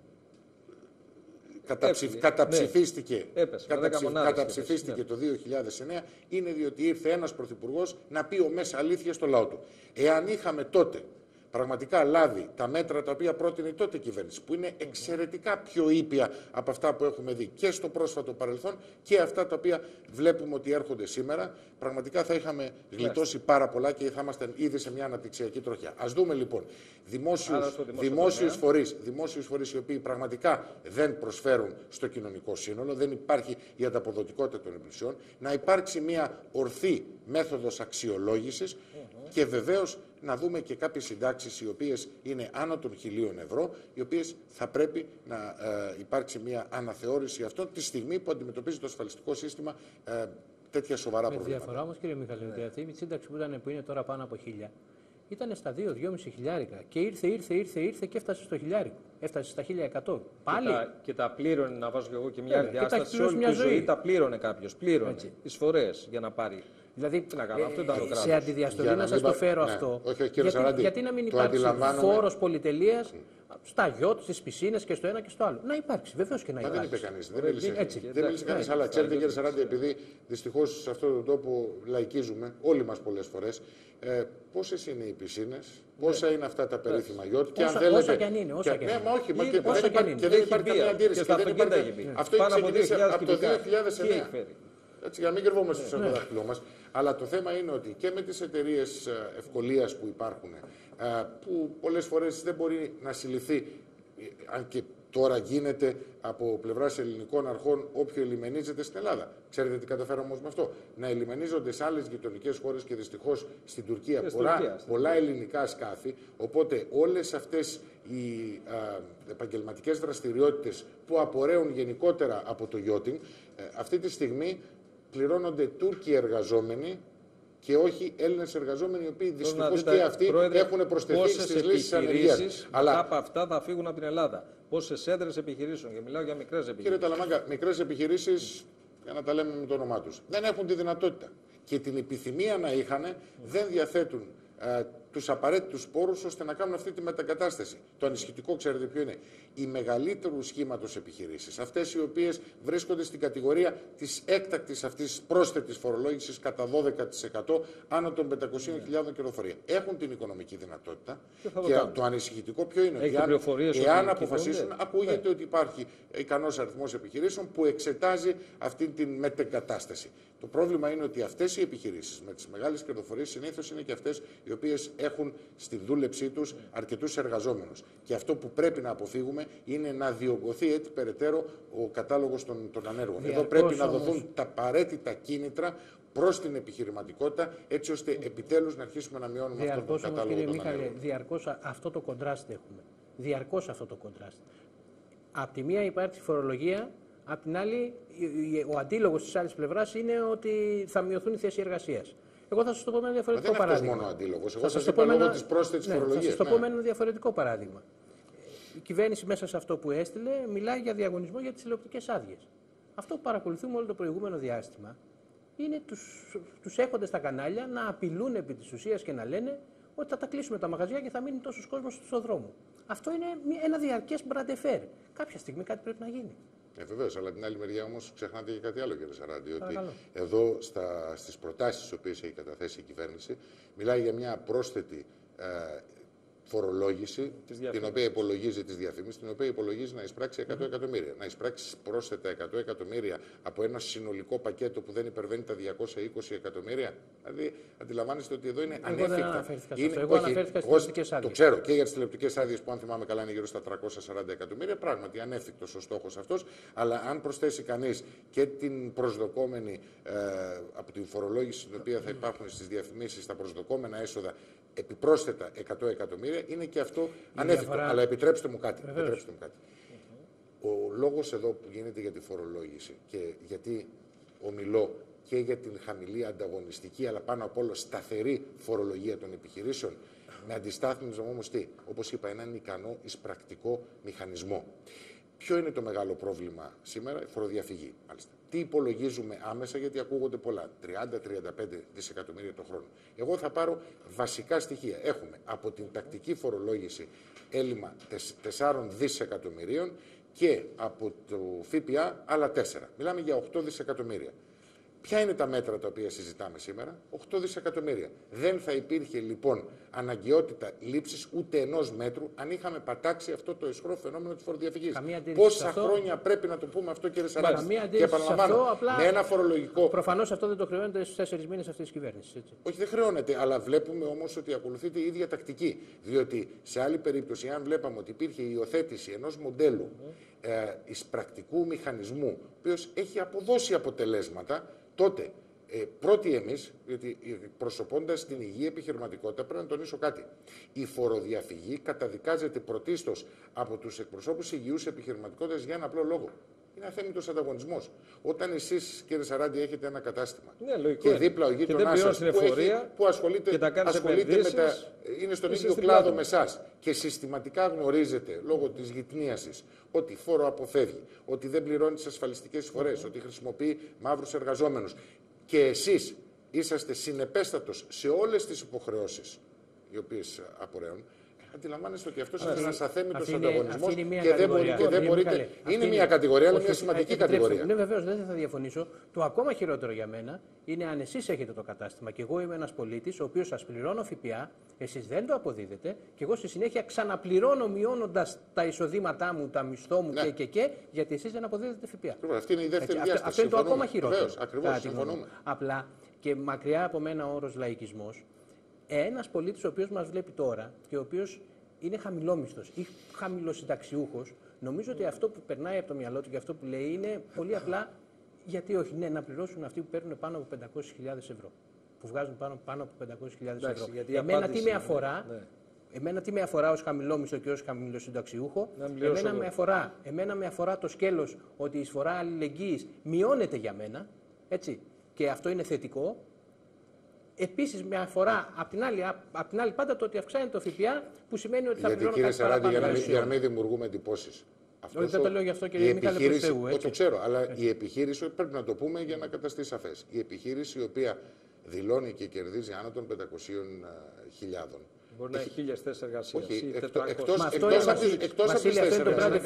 καταψηφ, καταψηφίστηκε, ναι. Έπεσε, καταψηφ, καταψηφίστηκε ναι. το δύο χιλιάδες εννέα είναι διότι ήρθε ένας πρωθυπουργός να πει ο μέσα αλήθεια στο λαό του. Εάν είχαμε τότε πραγματικά λάβει τα μέτρα τα οποία πρότεινε η τότε κυβέρνηση, που είναι εξαιρετικά πιο ήπια από αυτά που έχουμε δει και στο πρόσφατο παρελθόν και αυτά τα οποία βλέπουμε ότι έρχονται σήμερα, πραγματικά θα είχαμε γλιτώσει πάρα πολλά και θα ήμασταν ήδη σε μια αναπτυξιακή τροχιά. Ας δούμε λοιπόν δημόσιους, δημόσιους, φορείς, δημόσιους φορείς οι οποίοι πραγματικά δεν προσφέρουν στο κοινωνικό σύνολο, δεν υπάρχει η ανταποδοτικότητα των υπηρεσιών, να υπάρξει μια ορθή μέθοδος αξιολόγησης mm-hmm. και βεβαίως να δούμε και κάποιες συντάξεις οι οποίες είναι άνω των χιλίων ευρώ, οι οποίες θα πρέπει να ε, υπάρξει μια αναθεώρηση αυτών τη στιγμή που αντιμετωπίζει το ασφαλιστικό σύστημα ε, τέτοια σοβαρά με προβλήματα. Με διαφορά όμως, κύριε Μιχαλή, ότι αυτή η σύνταξη που, ήταν, που είναι τώρα πάνω από χίλια ήταν στα δύο με δυόμισι χιλιάρικα και ήρθε, ήρθε, ήρθε, ήρθε και έφτασε στο χιλιάρικο. Έφτασε στα χίλια εκατό. Πάλι. Και τα, και τα πλήρωνε, να βάζω και εγώ και μια άλλη διάσταση. Σε όλη μια τη ζωή. ζωή τα πλήρωνε κάποιος. Πλήρωνε εισφορές για να πάρει. Δηλαδή, τι να κάνω, αυτό ήταν το σε αντιδιαστολή να σας το φέρω ναι. αυτό. Όχι, όχι, γιατί, Σαράντη, γιατί να μην υπάρξει φόρος πολυτελείας στα γιότ, στις πισίνες και στο ένα και στο άλλο? Να υπάρξει, βεβαίως και να υπάρξει. Μα δεν είπε κανείς. Δεν μίλησε, έτσι, δεν μίλησε κανείς. Αλλά ξέρετε, κύριε Σαράντη, επειδή δυστυχώς σε αυτόν τον τόπο λαϊκίζουμε όλοι μας πολλές φορές, ε, πόσες είναι οι πισίνες, πόσα είναι αυτά τα περίφημα γιότ, και αν θέλετε. Όσα κι αν είναι, όσα κι αν είναι. Ναι, μα όχι, και δεν υπάρχει καμία αντίρρηση. Αυτό έχει ξεκινήσει από το δύο χιλιάδες εννέα. Έτσι, για να μην κρυβόμαστε στο δάχτυλό μας. Αλλά το θέμα είναι ότι και με τις εταιρείες ευκολίας που υπάρχουν, που πολλές φορές δεν μπορεί να συλληφθεί, αν και τώρα γίνεται από πλευράς ελληνικών αρχών όποιο ελιμενίζεται στην Ελλάδα. Ξέρετε τι καταφέραμε όμως με αυτό? Να ελιμενίζονται σε άλλες γειτονικές χώρες και δυστυχώς στην Τουρκία πολλά, Τουρκία, πολλά ελληνικά σκάφη. Οπότε όλες αυτές οι α, επαγγελματικές δραστηριότητες που απορρέουν γενικότερα από το yachting, αυτή τη στιγμή πληρώνονται Τούρκοι εργαζόμενοι και όχι Έλληνες εργαζόμενοι, οι οποίοι δυστυχώς και αυτοί πρόεδρε, έχουν προσθεθεί στις λύσεις ανεργίας. Αλλά από αυτά θα φύγουν από την Ελλάδα. Πόσες έδρες επιχειρήσεων, και μιλάω για μικρές επιχειρήσεις. Κύριε Ταλαμάγκα, μικρές επιχειρήσεις, για να τα λέμε με το όνομά τους, δεν έχουν τη δυνατότητα. Και την επιθυμία να είχαν, δεν διαθέτουν ε, τους απαραίτητους πόρους ώστε να κάνουν αυτή τη μετακατάσταση. Το ανησυχητικό, ξέρετε ποιο είναι? Οι μεγαλύτερου σχήματος επιχειρήσεις, αυτές οι οποίες βρίσκονται στην κατηγορία της έκτακτης αυτής πρόσθετης φορολόγησης κατά δώδεκα τοις εκατό άνω των πεντακόσιες χιλιάδες κερδοφορία, έχουν την οικονομική δυνατότητα. Και, και το, το ανησυχητικό ποιο είναι? Ότι εάν, εάν αποφασίσουν, ναι. ακούγεται ναι. ότι υπάρχει ικανός αριθμός επιχειρήσεων που εξετάζει αυτή την μετεγκατάσταση. Το πρόβλημα είναι ότι αυτές οι επιχειρήσεις με τις μεγάλες κερδοφορίες συνήθως είναι και αυτές οι οποίες έχουν στη δούλεψή τους αρκετούς εργαζόμενους. Και αυτό που πρέπει να αποφύγουμε είναι να διωγγωθεί έτσι περαιτέρω ο κατάλογος των, των ανέργων. Διαρκώς, εδώ πρέπει να δοθούν όμως τα απαραίτητα κίνητρα προς την επιχειρηματικότητα, έτσι ώστε επιτέλους να αρχίσουμε να μειώνουμε αυτό το κατάλογο κύριε των Μίχαλε, ανέργων. Διαρκώς αυτό το κοντράστ έχουμε. Διαρκώς αυτό το κοντράστ. Απ' τη μία υπάρχει φορολογία, απ' την άλλη ο αντίλογος της άλλης πλευράς είναι ότι θα μειωθούν οι θέσεις εργασίας. Εγώ θα σας το πω με ένα διαφορετικό παράδειγμα. Δεν είναι αυτός μόνο αντίλογος. Εγώ σας είπα λόγω της πρόσθετης ναι, φορολογίας. Θα σας το ναι. πω με ένα διαφορετικό παράδειγμα. Η κυβέρνηση μέσα σε αυτό που έστειλε μιλάει για διαγωνισμό για τις τηλεοπτικές άδειες. Αυτό που παρακολουθούμε όλο το προηγούμενο διάστημα είναι τους, τους έχοντες στα κανάλια να απειλούν επί της ουσίας και να λένε ότι θα τα κλείσουμε τα μαγαζιά και θα μείνει τόσος κόσμος στον δρόμο. Αυτό είναι ένα διαρκές μπραντεφέρ. Κάποια στιγμή κάτι πρέπει να γίνει. Ε, βεβαίως, αλλά την άλλη μεριά όμως ξεχνάτε και κάτι άλλο, κύριε Σαράντη, ότι εδώ στα, στις προτάσεις τις οποίες έχει καταθέσει η κυβέρνηση μιλάει για μια πρόσθετη ε, φορολόγηση, την οποία υπολογίζει τις διαφήμισεις, την οποία υπολογίζει να εισπράξει εκατό εκατομμύρια. Να εισπράξει πρόσθετα εκατό εκατομμύρια από ένα συνολικό πακέτο που δεν υπερβαίνει τα διακόσια είκοσι εκατομμύρια. Δηλαδή, αντιλαμβάνεστε ότι εδώ είναι ανέφικτα. Εγώ δεν αναφέρθηκα σε αυτό. Είναι, Εγώ όχι, αναφέρθηκα στις εγώ, τηλεοπτικές άδειες. το ξέρω και για τις τηλεοπτικές άδειες που, αν θυμάμαι καλά, είναι γύρω στα τριακόσια σαράντα εκατομμύρια. Πράγματι, ανέφικτος ο στόχος αυτός. Αλλά αν προσθέσει κανείς και την προσδοκόμενη ε, από την φορολόγηση την οποία θα υπάρχουν στις διαφημίσεις, τα προσδοκόμενα έσοδα επιπρόσθετα εκατό εκατομμύρια, είναι και αυτό ανέφικτο. Διαφορά... Αλλά επιτρέψτε μου κάτι. Επιτρέψτε μου κάτι. Mm-hmm. Ο λόγος εδώ που γίνεται για τη φορολόγηση και γιατί ομιλώ και για την χαμηλή ανταγωνιστική, αλλά πάνω απ' όλο σταθερή φορολογία των επιχειρήσεων, με αντιστάθμισμα όμως τι, όπως είπα, έναν ικανό εισπρακτικό μηχανισμό. Ποιο είναι το μεγάλο πρόβλημα σήμερα? Η φοροδιαφυγή, μάλιστα. Τι υπολογίζουμε άμεσα, γιατί ακούγονται πολλά, τριάντα με τριάντα πέντε δισεκατομμύρια το χρόνο. Εγώ θα πάρω βασικά στοιχεία. Έχουμε από την τακτική φορολόγηση έλλειμμα τεσσάρων δισεκατομμυρίων και από το ΦΠΑ άλλα τέσσερα. Μιλάμε για οκτώ δισεκατομμύρια. Ποια είναι τα μέτρα τα οποία συζητάμε σήμερα? οκτώ δισεκατομμύρια. Δεν θα υπήρχε λοιπόν αναγκαιότητα λήψης ούτε ενός μέτρου αν είχαμε πατάξει αυτό το αισχρό φαινόμενο της φοροδιαφυγής. Πόσα αυτό... χρόνια πρέπει να το πούμε αυτό, κύριε Σαράντη? Και επαναλαμβάνω, αυτό, απλά... με ένα φορολογικό. Προφανώς αυτό δεν το χρεώνεται στους τέσσερις μήνες αυτής της κυβέρνησης. Έτσι. Όχι, δεν χρεώνεται, αλλά βλέπουμε όμως ότι ακολουθείται η ίδια τακτική. Διότι σε άλλη περίπτωση, αν βλέπαμε ότι υπήρχε η υιοθέτηση ενός μοντέλου mm. ε, εισπρακτικού μηχανισμού, ο οποίος έχει αποδώσει αποτελέσματα, τότε, ε, πρώτοι εμείς, γιατί προσωπώντας την υγιή επιχειρηματικότητα, πρέπει να τονίσω κάτι. Η φοροδιαφυγή καταδικάζεται πρωτίστως από τους εκπροσώπους υγιούς επιχειρηματικότητας για ένα απλό λόγο. Είναι αθέμητος ανταγωνισμός. Όταν εσείς, κύριε Σαράντη, έχετε ένα κατάστημα ναι, και δίπλα ο γείτονάς σας που, έχει, που ασχολείται, ασχολείται με τα, είναι στον ίδιο κλάδο με εσάς και συστηματικά γνωρίζετε λόγω της γυτνίασης ότι φόρο αποφεύγει, ότι δεν πληρώνει τις ασφαλιστικές εισφορές, mm-hmm. ότι χρησιμοποιεί μαύρους εργαζόμενους και εσείς είσαστε συνεπέστατος σε όλες τις υποχρεώσεις οι οποίες απορρέουν, αντιλαμβάνεστε ότι αυτό είναι ένας αθέμητος ανταγωνισμός και δεν μπορείτε. Δεν μπορείτε. Είναι μια κατηγορία, αλλά μια σημαντική κατηγορία. Ναι, βεβαίως, δεν θα διαφωνήσω. Το ακόμα χειρότερο για μένα είναι αν εσείς έχετε το κατάστημα και εγώ είμαι ένας πολίτης ο οποίος σας πληρώνω ΦΠΑ, εσείς δεν το αποδίδετε και εγώ στη συνέχεια ξαναπληρώνω μειώνοντας τα εισοδήματά μου, τα μισθό μου ναι. και, και, και γιατί εσείς δεν αποδίδετε ΦΠΑ. Ακριβώς, αυτή είναι η δεύτερη Έτσι, διάσταση. Αυτό είναι το ακόμα χειρότερο. Ακριβώς, συμφωνούμε. Απλά και μακριά από μένα ο όρος λαϊκισμός. Ένας πολίτης ο οποίος μας βλέπει τώρα και ο οποίος είναι χαμηλόμισθος ή χαμηλοσυνταξιούχος, νομίζω ότι αυτό που περνάει από το μυαλό του και αυτό που λέει είναι πολύ απλά γιατί όχι, ναι, να πληρώσουν αυτοί που παίρνουν πάνω από πεντακόσιες χιλιάδες ευρώ. Που βγάζουν πάνω, πάνω από πεντακόσιες χιλιάδες ευρώ. Εμένα τι με αφορά, ναι. εμένα τι με αφορά ως χαμηλόμισθο και ως χαμηλοσυνταξιούχο, εμένα με, αφορά, εμένα με αφορά το σκέλος ότι η εισφορά αλληλεγγύης μειώνεται για μένα, έτσι, και αυτό είναι θετικό. Επίσης με αφορά απ' την, άλλη, απ' την άλλη πάντα το ότι αυξάνεται το ΦΠΑ που σημαίνει ότι θα γιατί, πληρώνω κάτι παραπάνω. Γιατί κύριε Σαράντη, για να μην δημιουργούμε εντυπώσεις. Όχι, δεν το λέω γι' αυτό κύριε Μιχάλη Θεού. Όχι, το ξέρω, αλλά έτσι. Η επιχείρηση, πρέπει να το πούμε για να καταστεί σαφές. Η επιχείρηση η οποία δηλώνει και κερδίζει άνω των πεντακοσίων χιλιάδων. Μπορεί να έχει χίλιες θέσεις εργασίας. Όχι, εκτός από τις θέσεις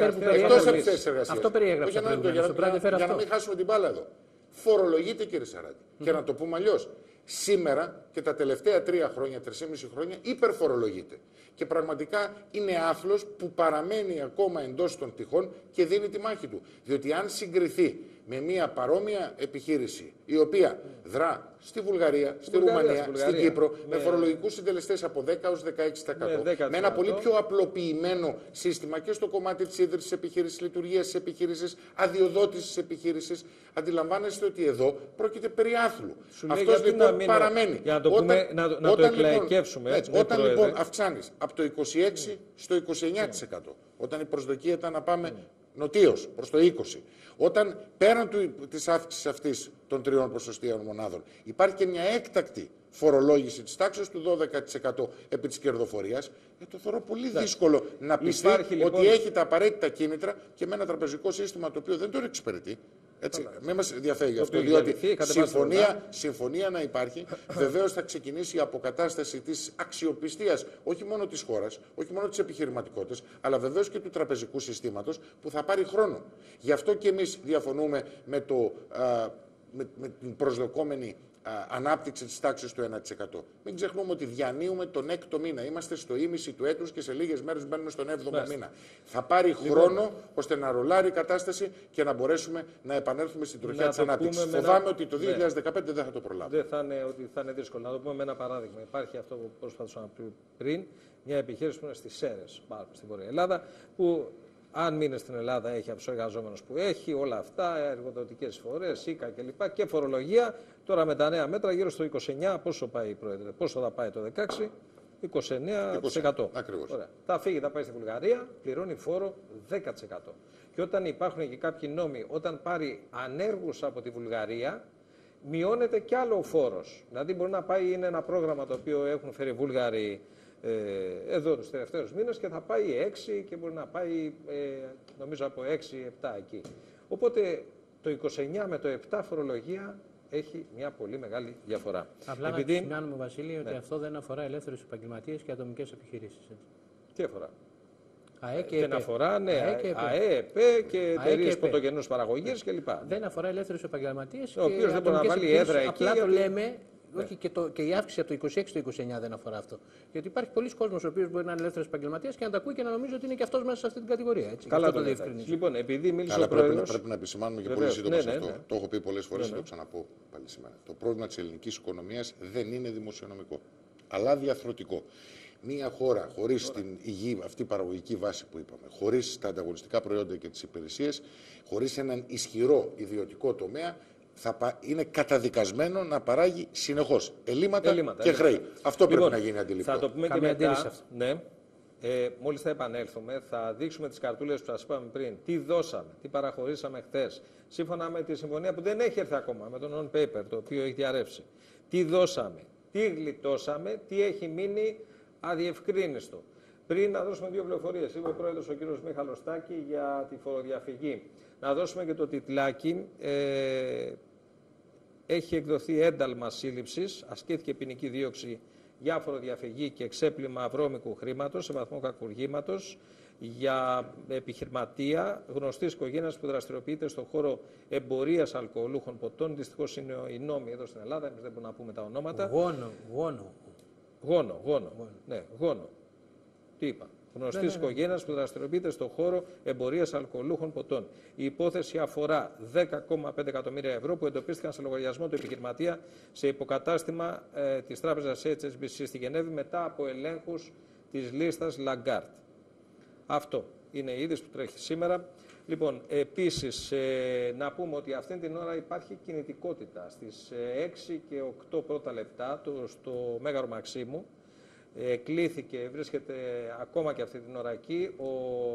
εργασίας. Αυτό περιέγραψα για να μην χάσουμε την μπάλα εδώ. Φορολογείται, κύριε Σαράντη. Και να το πούμε αλλιώς. Σήμερα και τα τελευταία τρία χρόνια, τρεισήμισι χρόνια, υπερφορολογείται. Και πραγματικά είναι άθλος που παραμένει ακόμα εντός των τυχών και δίνει τη μάχη του. Διότι αν συγκριθεί με μια παρόμοια επιχείρηση, η οποία δρά στη Βουλγαρία, στη Βουλγαρία, Ρουμανία, στη Βουλγαρία, στην Κύπρο, με, με φορολογικούς συντελεστές από δέκα έως δεκαέξι τοις εκατό, με, με ένα πολύ πιο απλοποιημένο σύστημα και στο κομμάτι της ίδρυσης της επιχείρησης, λειτουργίας της επιχείρησης, αδειοδότησης της επιχείρησης, αντιλαμβάνεστε ότι εδώ πρόκειται περί άθλου. Αυτός λοιπόν μείνω, παραμένει. Για να το, πούμε, όταν, να, να όταν, το εκλαϊκεύσουμε. Έτσι, ναι, όταν λοιπόν αυξάνεις από το είκοσι έξι τοις εκατό στο είκοσι εννιά τοις εκατό, όταν η προσδοκία ήταν να πάμε νοτίως προς το είκοσι τοις εκατό, όταν πέραν του, της αύξησης αυτής των τριών ποσοστιαίων μονάδων υπάρχει και μια έκτακτη φορολόγηση της τάξης του δώδεκα τοις εκατό επί της κερδοφορίας, ε, το θεωρώ πολύ δύσκολο να πιστεί ότι λοιπόν έχει τα απαραίτητα κίνητρα και με ένα τραπεζικό σύστημα το οποίο δεν τον εξυπηρετεί. Έτσι, μην μας διαφεύγει αυτό, οποίο διότι διαλυθεί, συμφωνία, συμφωνία να υπάρχει, βεβαίως θα ξεκινήσει η αποκατάσταση της αξιοπιστίας όχι μόνο της χώρας, όχι μόνο της επιχειρηματικότητας, αλλά βεβαίως και του τραπεζικού συστήματος που θα πάρει χρόνο. Γι' αυτό και εμείς διαφωνούμε με, το, α, με, με την προσδοκόμενη ανάπτυξη της τάξης του ένα τοις εκατό. Μην ξεχνούμε ότι διανύουμε τον έκτο μήνα. Είμαστε στο ήμιση του έτους και σε λίγες μέρες μπαίνουμε στον έβδομο Μάλιστα. μήνα. Θα πάρει χρόνο ώστε να ρολάρει η κατάσταση και να μπορέσουμε να επανέλθουμε στην τροχιά της ανάπτυξης. Φοβάμαι ένα... ότι το δύο χιλιάδες δεκαπέντε ναι. δεν θα το προλάβουμε. Δεν θα είναι ότι θα είναι δύσκολο. Να το πούμε με ένα παράδειγμα. Υπάρχει αυτό που προσπαθούσα να πει πριν, μια επιχείρηση που είναι στις Σέρρες, στην Βόρεια Ελλάδα, που αν μείνει στην Ελλάδα έχει από τους εργαζόμενους που έχει, όλα αυτά, εργοδοτικές εισφορές, ΣΥΚΑ κλπ. Και φορολογία. Τώρα με τα νέα μέτρα γύρω στο είκοσι εννέα, πόσο πάει, Πρόεδρε, πόσο θα πάει το δεκαέξι, είκοσι εννέα τοις εκατό. Ακριβώς. Ωραία. Θα φύγει, θα πάει στη Βουλγαρία, πληρώνει φόρο δέκα τοις εκατό. Και όταν υπάρχουν και κάποιοι νόμοι, όταν πάρει ανέργους από τη Βουλγαρία, μειώνεται κι άλλο ο φόρος. Δηλαδή μπορεί να πάει, είναι ένα πρόγραμμα το οποίο έχουν φέρει οι Βούλγαροι ε, εδώ τους τελευταίους μήνες και θα πάει έξι και μπορεί να πάει ε, νομίζω από έξι επτά εκεί. Οπότε το είκοσι εννέα με το επτά φορολογία έχει μια πολύ μεγάλη διαφορά. Απλά Επειδή... να σημειώνουμε, Βασίλη, ότι ναι. αυτό δεν αφορά ελεύθερους επαγγελματίες και ατομικές επιχειρήσεις. Έτσι. Τι αφορά? ΑΕ και Δεν αφορά, ναι, ΑΕ και ΑΕ, και εταιρείες πρωτογενούς παραγωγής κλπ. Δεν αφορά ελεύθερους επαγγελματίες. Ο οποίος δεν μπορεί να βάλει έδρα εκεί. Απλά γιατί... το λέμε, ναι. όχι και, το, και η αύξηση από το είκοσι έξι στο είκοσι εννέα δεν αφορά αυτό. Γιατί υπάρχει πολλοί κόσμος ο οποίος μπορεί να είναι ελεύθερος επαγγελματίας και να τα ακούει και να νομίζει ότι είναι και αυτός μέσα σε αυτή την κατηγορία. Έτσι. Καλά το διευκρινίζει. Λοιπόν, επειδή μίλησε Αλλά ο πρέπει, πρόεδρος... πρέπει να επισημάνουμε και Βεβαίως. πολύ σύντομα Ναι, σε ναι, αυτό. ναι. Το έχω πει πολλές φορές ναι, και ναι. το ξαναπώ πάλι σήμερα. Το πρόβλημα της ελληνικής οικονομίας δεν είναι δημοσιονομικό, αλλά διαθροτικό. Μια χώρα χωρίς την υγιή αυτή παραγωγική βάση που είπαμε, χωρίς τα ανταγωνιστικά προϊόντα και τις υπηρεσίες, χωρίς έναν ισχυρό ιδιωτικό τομέα, θα είναι καταδικασμένο να παράγει συνεχώς ελλείμματα, ελλείμματα και χρέη. Ελλείμματα. Αυτό λοιπόν, πρέπει να γίνει αντιληπτό. Θα το πούμε και μετά. Ναι. Ε, μόλις θα επανέλθουμε, θα δείξουμε τις καρτούλες που σας είπαμε πριν. Τι δώσαμε, τι παραχωρήσαμε χθες. Σύμφωνα με τη συμφωνία που δεν έχει έρθει ακόμα, με τον on-paper, το οποίο έχει διαρρεύσει. Τι δώσαμε, τι γλιτώσαμε, τι έχει μείνει αδιευκρίνιστο. Πριν να δώσουμε δύο πληροφορίες, είπε ο πρόεδρος ο κύριος Μίχαλος Στάκη για τη φοροδιαφυγή. Να δώσουμε και το τιτλάκι. Ε, έχει εκδοθεί ένταλμα σύλληψης, ασκήθηκε ποινική δίωξη για φοροδιαφυγή και ξέπλυμα βρώμικου χρήματος σε βαθμό κακουργήματος για επιχειρηματία γνωστής οικογένειας που δραστηριοποιείται στον χώρο εμπορίας αλκοολούχων ποτών. Δυστυχώς είναι οι νόμοι εδώ στην Ελλάδα, εμείς δεν μπορούμε να πούμε τα ονόματα. Γόνο, γόνο. Γόνο, γόνο. γόνο. Ναι, γόνο. Τι είπα. Γνωστής ναι, ναι, ναι. οικογένειας που δραστηριοποιείται στον χώρο εμπορίας αλκοολούχων ποτών. Η υπόθεση αφορά δέκα κόμμα πέντε εκατομμύρια ευρώ που εντοπίστηκαν σε λογαριασμό του επιχειρηματία σε υποκατάστημα ε, της τράπεζας έιτς ες μπι σι στη Γενέβη μετά από ελέγχους της λίστας Lagarde. Αυτό είναι η είδηση που τρέχει σήμερα. Λοιπόν, επίσης, ε, να πούμε ότι αυτή την ώρα υπάρχει κινητικότητα. Στις ε, έξι και οκτώ πρώτα λεπτά το, στο Μέγαρο Μαξίμου ε, κλήθηκε, βρίσκεται ακόμα και αυτή την ώρα εκεί, ο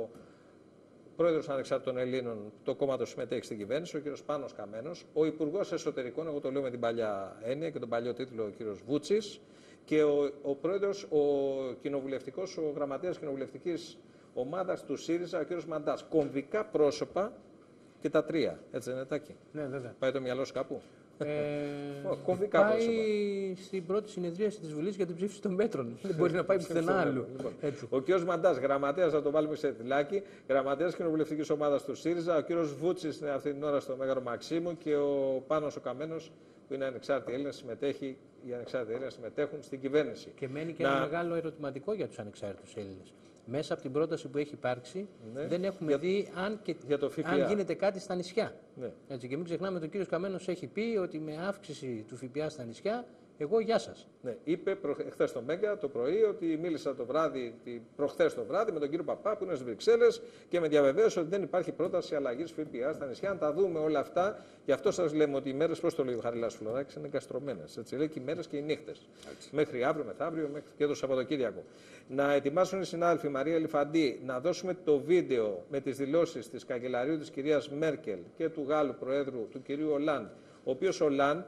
πρόεδρος Ανεξάρτητων Ελλήνων, το κόμμα του συμμετέχει στην κυβέρνηση, ο κ. Πάνος Καμένος, ο Υπουργός Εσωτερικών, εγώ το λέω με την παλιά έννοια και τον παλιό τίτλο, ο κ. Βούτσης, και ο, ο πρόεδρος, ο κοινοβουλευτικός, ο γραμματέας κοινοβουλευτικής ομάδας του ΣΥΡΙΖΑ, ο κ. Μαντάς. Κομβικά πρόσωπα και τα τρία. Έτσι δεν είναι, Τάκη? Ναι, βέβαια. Πάει το μυαλό σου κάπου? Ε, κομβικά πάει πρόσωπα. Στην πρώτη συνεδρίαση της Βουλής για την ψήφιση των μέτρων. Δεν μπορεί να πάει πουθενά άλλου. Λοιπόν, ο κ. Μαντάς, γραμματέας, θα το βάλουμε σε τυλάκι, γραμματέας κοινοβουλευτικής ομάδας του ΣΥΡΙΖΑ, ο κ. Βούτσης είναι αυτή την ώρα στο Μέγαρο Μαξίμου και ο Πάνος ο Καμένος, που είναι ανεξάρτητοι Έλληνες, συμμετέχει, οι ανεξάρτητοι Έλληνες συμμετέχουν στην κυβέρνηση. Και μένει και να... ένα μεγάλο ερωτηματικό για τους ανεξάρτητους Έλληνες. Μέσα από την πρόταση που έχει υπάρξει, ναι, δεν έχουμε για... δει αν, και... για το αν γίνεται κάτι στα νησιά. Ναι. Έτσι, και μην ξεχνάμε ότι ο κύριος Καμένος έχει πει ότι με αύξηση του ΦΠΑ στα νησιά, εγώ γεια σας. Ναι, είπε χθες στο Μέγκα το πρωί ότι μίλησα το βράδυ, προχθές το βράδυ με τον κύριο Παπά που είναι στις Βρυξέλλες και με διαβεβαίωσε ότι δεν υπάρχει πρόταση αλλαγής ΦΠΑ στα νησιά. Αν τα δούμε όλα αυτά, γι' αυτό σας λέμε ότι οι μέρες, πώς το λέει ο Χαριλάς Φλωράκης, είναι καστρωμένες. Έτσι λέει και οι μέρες και οι νύχτες. Έτσι. Μέχρι αύριο, μεθαύριο, μέχρι και το Σαββατοκύριακο. Να ετοιμάσουν οι συνάδελφοι Μαρία Λιφαντή να δώσουμε το βίντεο με τις δηλώσεις της καγκελαρίου της κυρίας Μέρκελ και του Γάλλου Προέδρου, του κυρίου Ολάντ, ο οποίος Ολάντ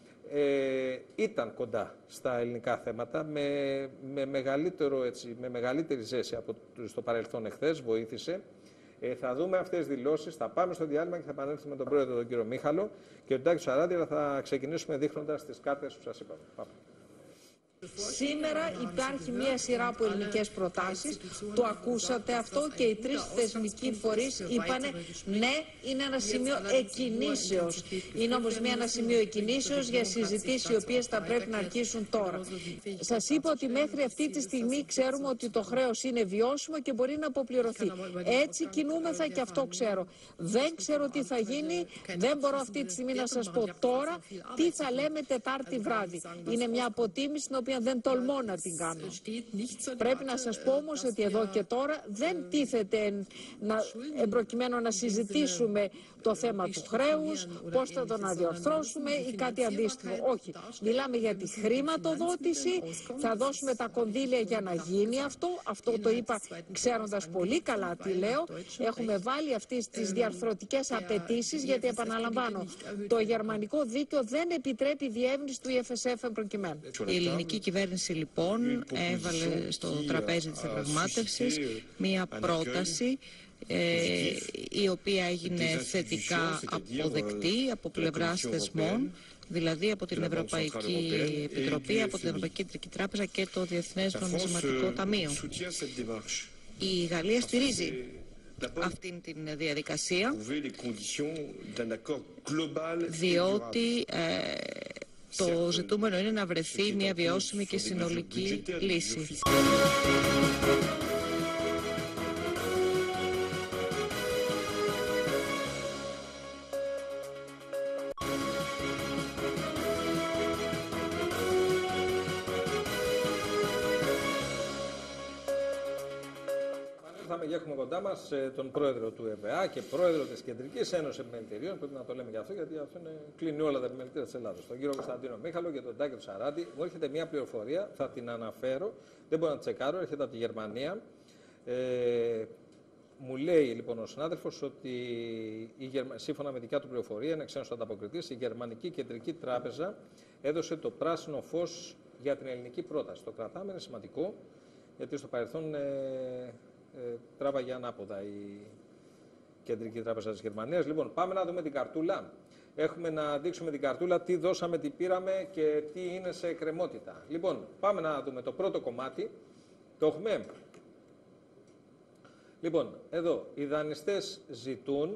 Ε, ήταν κοντά στα ελληνικά θέματα με, με, μεγαλύτερο, έτσι, με μεγαλύτερη ζέση από το, στο παρελθόν εχθές, βοήθησε. Ε, θα δούμε αυτές τις δηλώσεις, θα πάμε στο διάλειμμα και θα επανέλθουμε με τον πρόεδρο τον κύριο Μίχαλο και τον Τάκη Σαράντη, αλλά θα ξεκινήσουμε δείχνοντας τις κάρτες που σας είπαμε. Πάμε. Σήμερα υπάρχει μία σειρά από ελληνικές προτάσεις, το ακούσατε αυτό και οι τρεις θεσμικοί φορείς είπανε ναι, είναι ένα σημείο εκκινήσεως. Είναι όμως μία ένα σημείο εκκινήσεως για συζητήσεις οι οποίες θα πρέπει να αρχίσουν τώρα. Σας είπα ότι μέχρι αυτή τη στιγμή ξέρουμε ότι το χρέος είναι βιώσιμο και μπορεί να αποπληρωθεί. Έτσι κινούμεθα και αυτό ξέρω. Δεν ξέρω τι θα γίνει, δεν μπορώ αυτή τη στιγμή να σας πω τώρα τι θα λέμε Τετάρτη βράδυ. Είναι μια αποτίμηση την οποία δεν τολμώ να την κάνω. Πρέπει να σας πω όμως ότι εδώ και τώρα δεν τίθεται να, προκειμένου να συζητήσουμε το θέμα του χρέους, πώς θα τον αδιορθώσουμε ή κάτι αντίστοιχο. Όχι. Μιλάμε για τη χρηματοδότηση, θα δώσουμε τα κονδύλια για να γίνει αυτό. Αυτό το είπα ξέροντας πολύ καλά τι λέω. Έχουμε βάλει αυτές τις διαρθρωτικές απαιτήσεις, γιατί επαναλαμβάνω, το γερμανικό δίκαιο δεν επιτρέπει διεύρυνση του ι εφ ες εφ προκειμένου. Η ελληνική κυβέρνηση λοιπόν έβαλε στο τραπέζι της διαπραγμάτευσης μία πρόταση ε, η οποία έγινε θετικά αποδεκτή από πλευράς θεσμών, δηλαδή από την Ευρωπαϊκή Επιτροπή, από την Ευρωπαϊκή Κεντρική Τράπεζα και το Διεθνές Νομισματικό Ταμείο. Η Γαλλία στηρίζει αυτήν την διαδικασία, διότι ε, το ζητούμενο είναι να βρεθεί μια βιώσιμη και συνολική λύση. Και έχουμε κοντά μας τον πρόεδρο του ΕΒΕ και πρόεδρο της Κεντρικής Ένωσης Επιμελητηρίων. Πρέπει να το λέμε γι' αυτό, γιατί αυτό είναι, κλείνει όλα τα επιμελητήρια της Ελλάδας. Τον κύριο Κωνσταντίνο Μίχαλο και τον Τάκη του Σαράντη. Μου έρχεται μια πληροφορία, θα την αναφέρω, δεν μπορώ να τσεκάρω, έρχεται από τη Γερμανία. Ε, μου λέει λοιπόν ο συνάδελφος ότι η Γερμα... σύμφωνα με δικιά του πληροφορία, είναι ξένος ανταποκριτής, η Γερμανική Κεντρική Τράπεζα έδωσε το πράσινο φως για την ελληνική πρόταση. Το κρατάμε, είναι σημαντικό, γιατί στο παρελθόν. Ε, Ε, τράβαγε ανάποδα η Κεντρική Τράπεζα της Γερμανίας. Λοιπόν, πάμε να δούμε την καρτούλα. Έχουμε να δείξουμε την καρτούλα, τι δώσαμε, τι πήραμε και τι είναι σε εκκρεμότητα. Λοιπόν, πάμε να δούμε το πρώτο κομμάτι. Το έχουμε. Λοιπόν, εδώ, οι δανειστές ζητούν,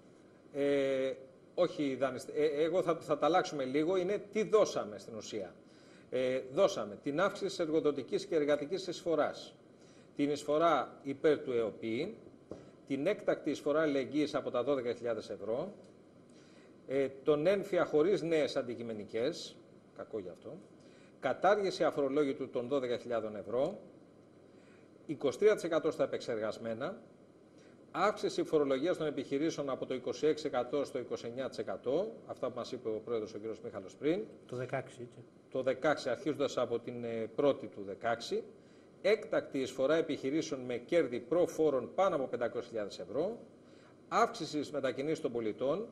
ε, όχι οι δανειστές, ε, εγώ θα, θα τα αλλάξουμε λίγο, είναι τι δώσαμε στην ουσία. Ε, δώσαμε την αύξηση της εργοδοτικής και εργατικής εισφοράς, την εισφορά υπέρ του ΕΟΠΗ, την έκτακτη εισφορά αλληλεγγύης από τα δώδεκα χιλιάδες ευρώ, ε, τον ένφια χωρίς νέες αντικειμενικές, κακό γι' αυτό, κατάργηση αφορολόγητου των δώδεκα χιλιάδες ευρώ, είκοσι τρία τοις εκατό στα επεξεργασμένα, αύξηση φορολογίας των επιχειρήσεων από το είκοσι έξι τοις εκατό στο είκοσι εννέα τοις εκατό, αυτά που μας είπε ο πρόεδρος ο κ. Μίχαλος πριν. Το δεκαέξι, έτσι. Το δεκαέξι, αρχίζοντας από την πρώτη του δεκαέξι. Έκτακτη εισφορά επιχειρήσεων με κέρδη προφόρων πάνω από πεντακόσιες χιλιάδες ευρώ, αύξηση στις μετακινήσεις των πολιτών.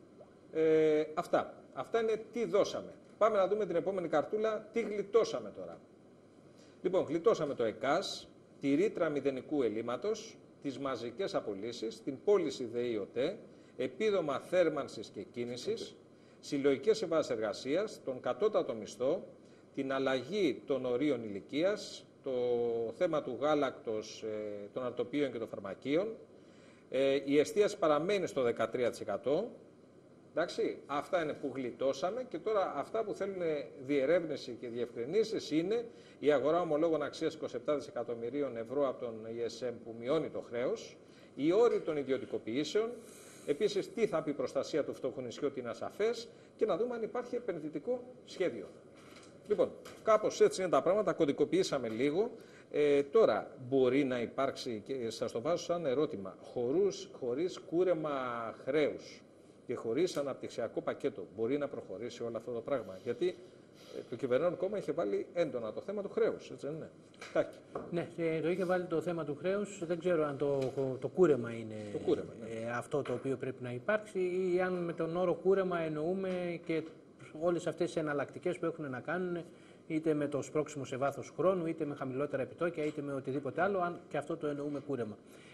Ε, αυτά. Αυτά είναι τι δώσαμε. Πάμε να δούμε την επόμενη καρτούλα, τι γλιτώσαμε τώρα. Λοιπόν, γλιτώσαμε το ΕΚΑΣ, τη ρήτρα μηδενικού ελλείμματος, τις μαζικές απολύσεις, την πώληση ΔΕΗ-ΟΤΕ, επίδομα θέρμανσης και κίνησης, συλλογικές συμβάσεις εργασίας, τον κατώτατο μισθό, την αλλαγή των ορίων ηλικίας, το θέμα του γάλακτος, των αρτοπίων και των φαρμακείων. Ε, η εστίαση παραμένει στο δεκατρία τοις εκατό. Εντάξει, αυτά είναι που γλιτώσαμε και τώρα αυτά που θέλουν διερεύνηση και διευκρινήσεις είναι η αγορά ομολόγων αξίας είκοσι επτά δισεκατομμυρίων ευρώ από τον ι ες εμ που μειώνει το χρέος, οι όροι των ιδιωτικοποιήσεων, επίσης τι θα πει η προστασία του φτωχού νησιού, ότι είναι ασαφές, και να δούμε αν υπάρχει επενδυτικό σχέδιο. Λοιπόν, κάπως έτσι είναι τα πράγματα, κωδικοποιήσαμε λίγο. Ε, τώρα, μπορεί να υπάρξει, και σας το βάζω σαν ερώτημα, χωρίς, χωρίς κούρεμα χρέους και χωρίς αναπτυξιακό πακέτο, μπορεί να προχωρήσει όλο αυτό το πράγμα? Γιατί ε, το κυβερνών κόμμα είχε βάλει έντονα το θέμα του χρέους, έτσι δεν είναι? Τάκη. Ναι, το είχε βάλει το θέμα του χρέους. Δεν ξέρω αν το, το κούρεμα είναι το κούρεμα, ναι. ε, αυτό το οποίο πρέπει να υπάρξει, ή αν με τον όρο κούρεμα εννοούμε και όλες αυτές τις εναλλακτικές που έχουν να κάνουν είτε με το σπρώξιμο σε βάθος χρόνου, είτε με χαμηλότερα επιτόκια, είτε με οτιδήποτε άλλο, αν και αυτό το εννοούμε κούρεμα.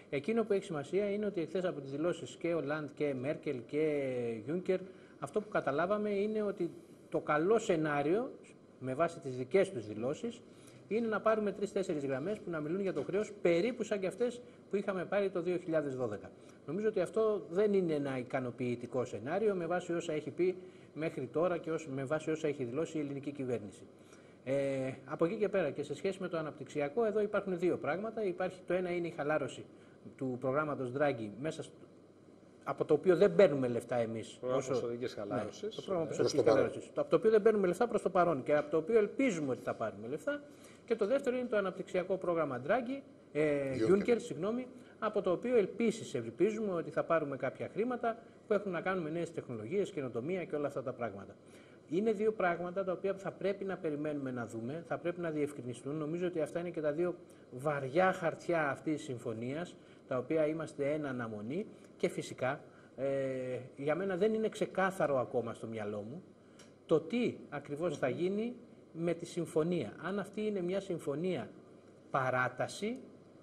Εκείνο που έχει σημασία είναι ότι εχθές από τις δηλώσεις και Ολάντ και Μέρκελ και Γιούνκερ, αυτό που καταλάβαμε είναι ότι το καλό σενάριο, με βάση τις δικές τους δηλώσεις, είναι να πάρουμε τρεις-τέσσερις γραμμές που να μιλούν για το χρέος περίπου σαν και αυτές που είχαμε πάρει το δύο χιλιάδες δώδεκα. Νομίζω ότι αυτό δεν είναι ένα ικανοποιητικό σενάριο με βάση όσα έχει πει μέχρι τώρα και με βάση όσα έχει δηλώσει η ελληνική κυβέρνηση. Ε, από εκεί και πέρα και σε σχέση με το αναπτυξιακό, εδώ υπάρχουν δύο πράγματα. Υπάρχει, το ένα είναι η χαλάρωση του προγράμματος Draghi, μέσα στο, από το οποίο δεν παίρνουμε λεφτά εμείς. Πρόγραμμα ποσοτικής χαλάρωσης. Ναι, το πρόγραμμα Ναι. ποσοτικής χαλάρωσης. Από το οποίο δεν παίρνουμε λεφτά προς το παρόν και από το οποίο ελπίζουμε ότι θα πάρουμε λεφτά. Και το δεύτερο είναι το αναπτυξιακό πρόγραμμα Draghi, ε, Juncker, συγγνώμη, από το οποίο επίσης ελπίζουμε ότι θα πάρουμε κάποια χρήματα που έχουν να κάνουν με νέες τεχνολογίες, καινοτομία και όλα αυτά τα πράγματα. Είναι δύο πράγματα τα οποία θα πρέπει να περιμένουμε να δούμε, θα πρέπει να διευκρινιστούν. Νομίζω ότι αυτά είναι και τα δύο βαριά χαρτιά αυτής της συμφωνίας, τα οποία είμαστε εν αναμονή και φυσικά ε, για μένα δεν είναι ξεκάθαρο ακόμα στο μυαλό μου το τι ακριβώς θα γίνει με τη συμφωνία. Αν αυτή είναι μια συμφωνία παράταση,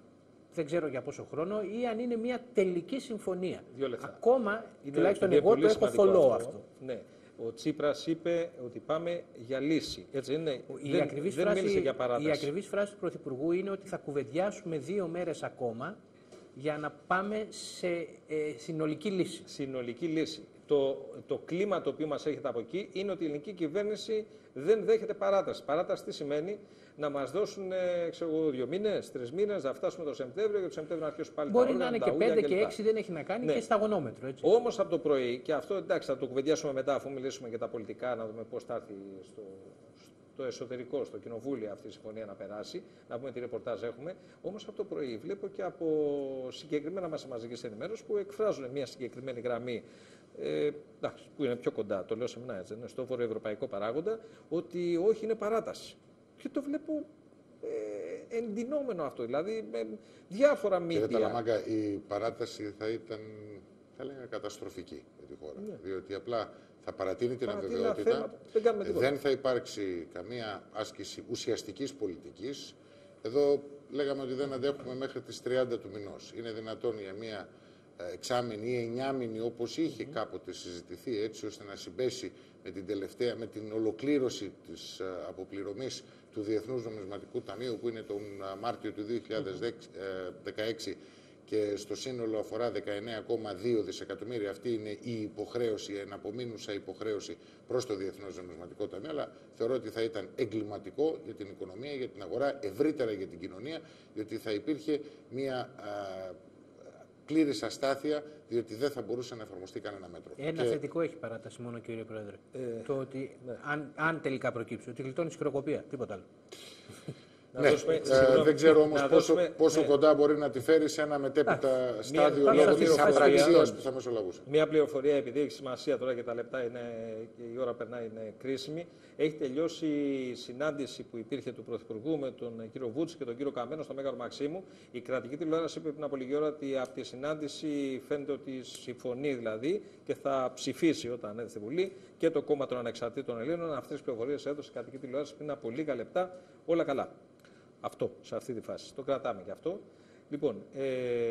δεν ξέρω για πόσο χρόνο, ή αν είναι μια τελική συμφωνία. Ακόμα, είναι, τουλάχιστον εγώ το έχω θολώ αυτό. αυτό. Ναι. Ο Τσίπρας είπε ότι πάμε για λύση. Έτσι είναι. Η δεν, ακριβής δεν φράση, για παράταση. Η ακριβής φράση του Πρωθυπουργού είναι ότι θα κουβεντιάσουμε δύο μέρες ακόμα για να πάμε σε ε, συνολική λύση. Συνολική λύση. Το, το κλίμα το οποίο μας έρχεται από εκεί είναι ότι η ελληνική κυβέρνηση δεν δέχεται παράταση. Παράταση τι σημαίνει? Να μας δώσουν ε, ξέρω, δύο μήνες, τρεις μήνες, να φτάσουμε το Σεπτέμβριο και το Σεπτέμβριο να αρχίσουν πάλι Μπορεί τα όργανα, να είναι τα και ούλια πέντε και και έξι, δεν έχει να κάνει, ναι, και σταγονόμετρο. Έτσι. Όμως από το πρωί, και αυτό εντάξει θα το κουβεντιάσουμε μετά αφού μιλήσουμε για τα πολιτικά, να δούμε πώς θα έρθει στο, στο εσωτερικό, στο κοινοβούλιο αυτή η συμφωνία να περάσει, να πούμε τι ρεπορτάζ έχουμε. Όμως από το πρωί βλέπω και από συγκεκριμένα μέσα μαζικής ενημέρωσης που εκφράζουν μια συγκεκριμένη γραμμή. Ε, εντάξει, που είναι πιο κοντά, το λέω σε μένα έτσι, στο βορειοευρωπαϊκό παράγοντα, ότι όχι είναι παράταση. Και το βλέπω ε, εντυνόμενο αυτό, δηλαδή με διάφορα μίδια. Κύριε Ταλαμάγκα, η παράταση θα ήταν, θα έλεγα, καταστροφική για τη χώρα. Ναι. Διότι απλά θα παρατείνει την αβεβαιότητα, δεν, δεν θα υπάρξει καμία άσκηση ουσιαστικής πολιτικής. Εδώ λέγαμε ότι δεν αντέχουμε μέχρι τις τριάντα του μηνός. Είναι δυνατόν για μια εξάμηνη ή εννιάμηνη, όπως είχε mm-hmm. κάποτε συζητηθεί, έτσι ώστε να συμπέσει με την τελευταία, με την ολοκλήρωση της αποπληρωμής του Διεθνούς Νομισματικού Ταμείου, που είναι τον Μάρτιο του δύο χιλιάδες δεκαέξι και στο σύνολο αφορά δεκαεννέα κόμμα δύο δισεκατομμύρια. Αυτή είναι η υποχρέωση, η εναπομείνουσα υποχρέωση προς το Διεθνές Νομισματικό Ταμείο, αλλά θεωρώ ότι θα ήταν εγκληματικό για την οικονομία, για την αγορά, ευρύτερα για την κοινωνία, διότι θα υπήρχε μια α, πλήρης αστάθεια, διότι δεν θα μπορούσε να εφαρμοστεί κανένα μέτρο. Ένα και... θετικό έχει παράταση μόνο, κύριε Πρόεδρε. Ε, το ότι ναι. αν, αν τελικά προκύψει, ότι γλιτώνει χειροκοπία, τίποτα άλλο. Ναι, δώσουμε, ε, δεν ξέρω όμως πόσο, δώσουμε, πόσο ναι. κοντά μπορεί να τη φέρει σε ένα μετέπειτα Ά, στάδιο λόγω της απραξίας που θα μεσολαβούσε. Μία πληροφορία, επειδή έχει σημασία τώρα και τα λεπτά είναι, και η ώρα περνάει, είναι κρίσιμη. Έχει τελειώσει η συνάντηση που υπήρχε του Πρωθυπουργού με τον κύριο Βούτση και τον κύριο Καμένο στο Μέγαρο Μαξίμου. Η κρατική τηλεόραση είπε πριν από λίγη ώρα ότι από τη συνάντηση φαίνεται ότι συμφωνεί δηλαδή και θα ψηφίσει όταν έρθει στη Βουλή και το κόμμα των Ανεξαρτήτων Ελλήνων. Αυτές τις πληροφορίες έδωσε η κρατική τηλεόραση πριν από λίγα λεπτά. Όλα καλά. Αυτό, σε αυτή τη φάση. Το κρατάμε και αυτό. Λοιπόν, ε,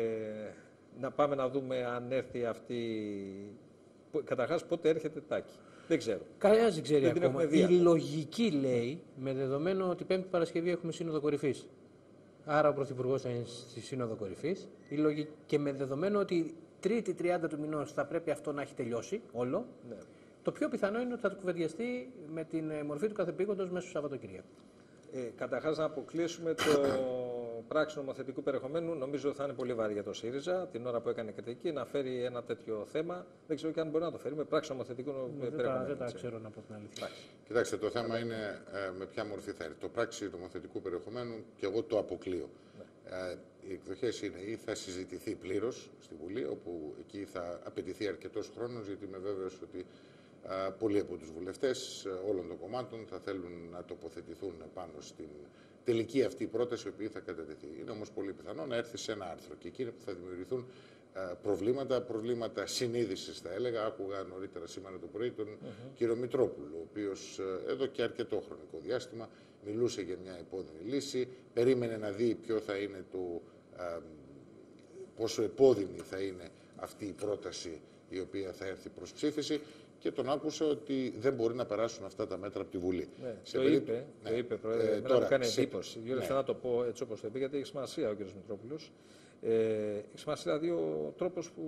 να πάμε να δούμε αν έρθει αυτή... Καταρχάς, πότε έρχεται Τάκη. Δεν ξέρω. Κανένας δεν ξέρει δεν ακόμα. Η λογική λέει, με δεδομένο ότι Πέμπτη Παρασκευή έχουμε Σύνοδο Κορυφής. Άρα ο Πρωθυπουργός θα είναι στη Σύνοδο Κορυφής. Η λογική... Και με δεδομένο ότι Τρίτη τριάντα του μηνός θα πρέπει αυτό να έχει τελειώσει όλο. Ναι. Το πιο πιθανό είναι ότι θα το κουβεντιαστεί με την μορφή του καθεπήγοντος μέσα στο Σαββατοκύριακο. Ε, Καταρχάς, να αποκλείσουμε το πράξη νομοθετικού περιεχομένου. Νομίζω θα είναι πολύ βαρύ για το ΣΥΡΙΖΑ την ώρα που έκανε κριτική να φέρει ένα τέτοιο θέμα. Δεν ξέρω και αν μπορεί να το φέρει με πράξη νομοθετικού δεν περιεχομένου. Δεν τα ξέρω να πω την αλήθεια. Κοιτάξτε, το θέμα είναι ε, με ποια μορφή θα έρθει. Το πράξη νομοθετικού περιεχομένου και εγώ το αποκλείω. Ναι. Ε, οι εκδοχές είναι ή θα συζητηθεί πλήρως στη Βουλή, όπου εκεί θα απαιτηθεί αρκετός χρόνος, γιατί είμαι βέβαιος ότι πολλοί από τους βουλευτές όλων των κομμάτων θα θέλουν να τοποθετηθούν πάνω στην τελική αυτή πρόταση, η οποία θα κατατεθεί. Είναι όμως πολύ πιθανό να έρθει σε ένα άρθρο και εκεί που θα δημιουργηθούν προβλήματα, προβλήματα συνείδησης θα έλεγα. Άκουγα νωρίτερα σήμερα το πρωί τον uh-huh. κύριο Μητρόπουλο, ο οποίος εδώ και αρκετό χρονικό διάστημα μιλούσε για μια επώδυνη λύση, περίμενε να δει ποιο θα είναι το, πόσο επώδυνη θα είναι αυτή η πρόταση η οποία θα έρθει προς ψήφιση, και τον άκουσα ότι δεν μπορεί να περάσουν αυτά τα μέτρα από τη Βουλή. Ναι, σε το, περί... είπε, ναι. το είπε, Πρόεδρε. Ε, τώρα, μου κάνει εντύπωση. Ναι. Θέλω να το πω έτσι όπως το είπε, γιατί έχει σημασία ο κ. Μητρόπουλος. Ε, έχει σημασία δηλαδή ο τρόπος που,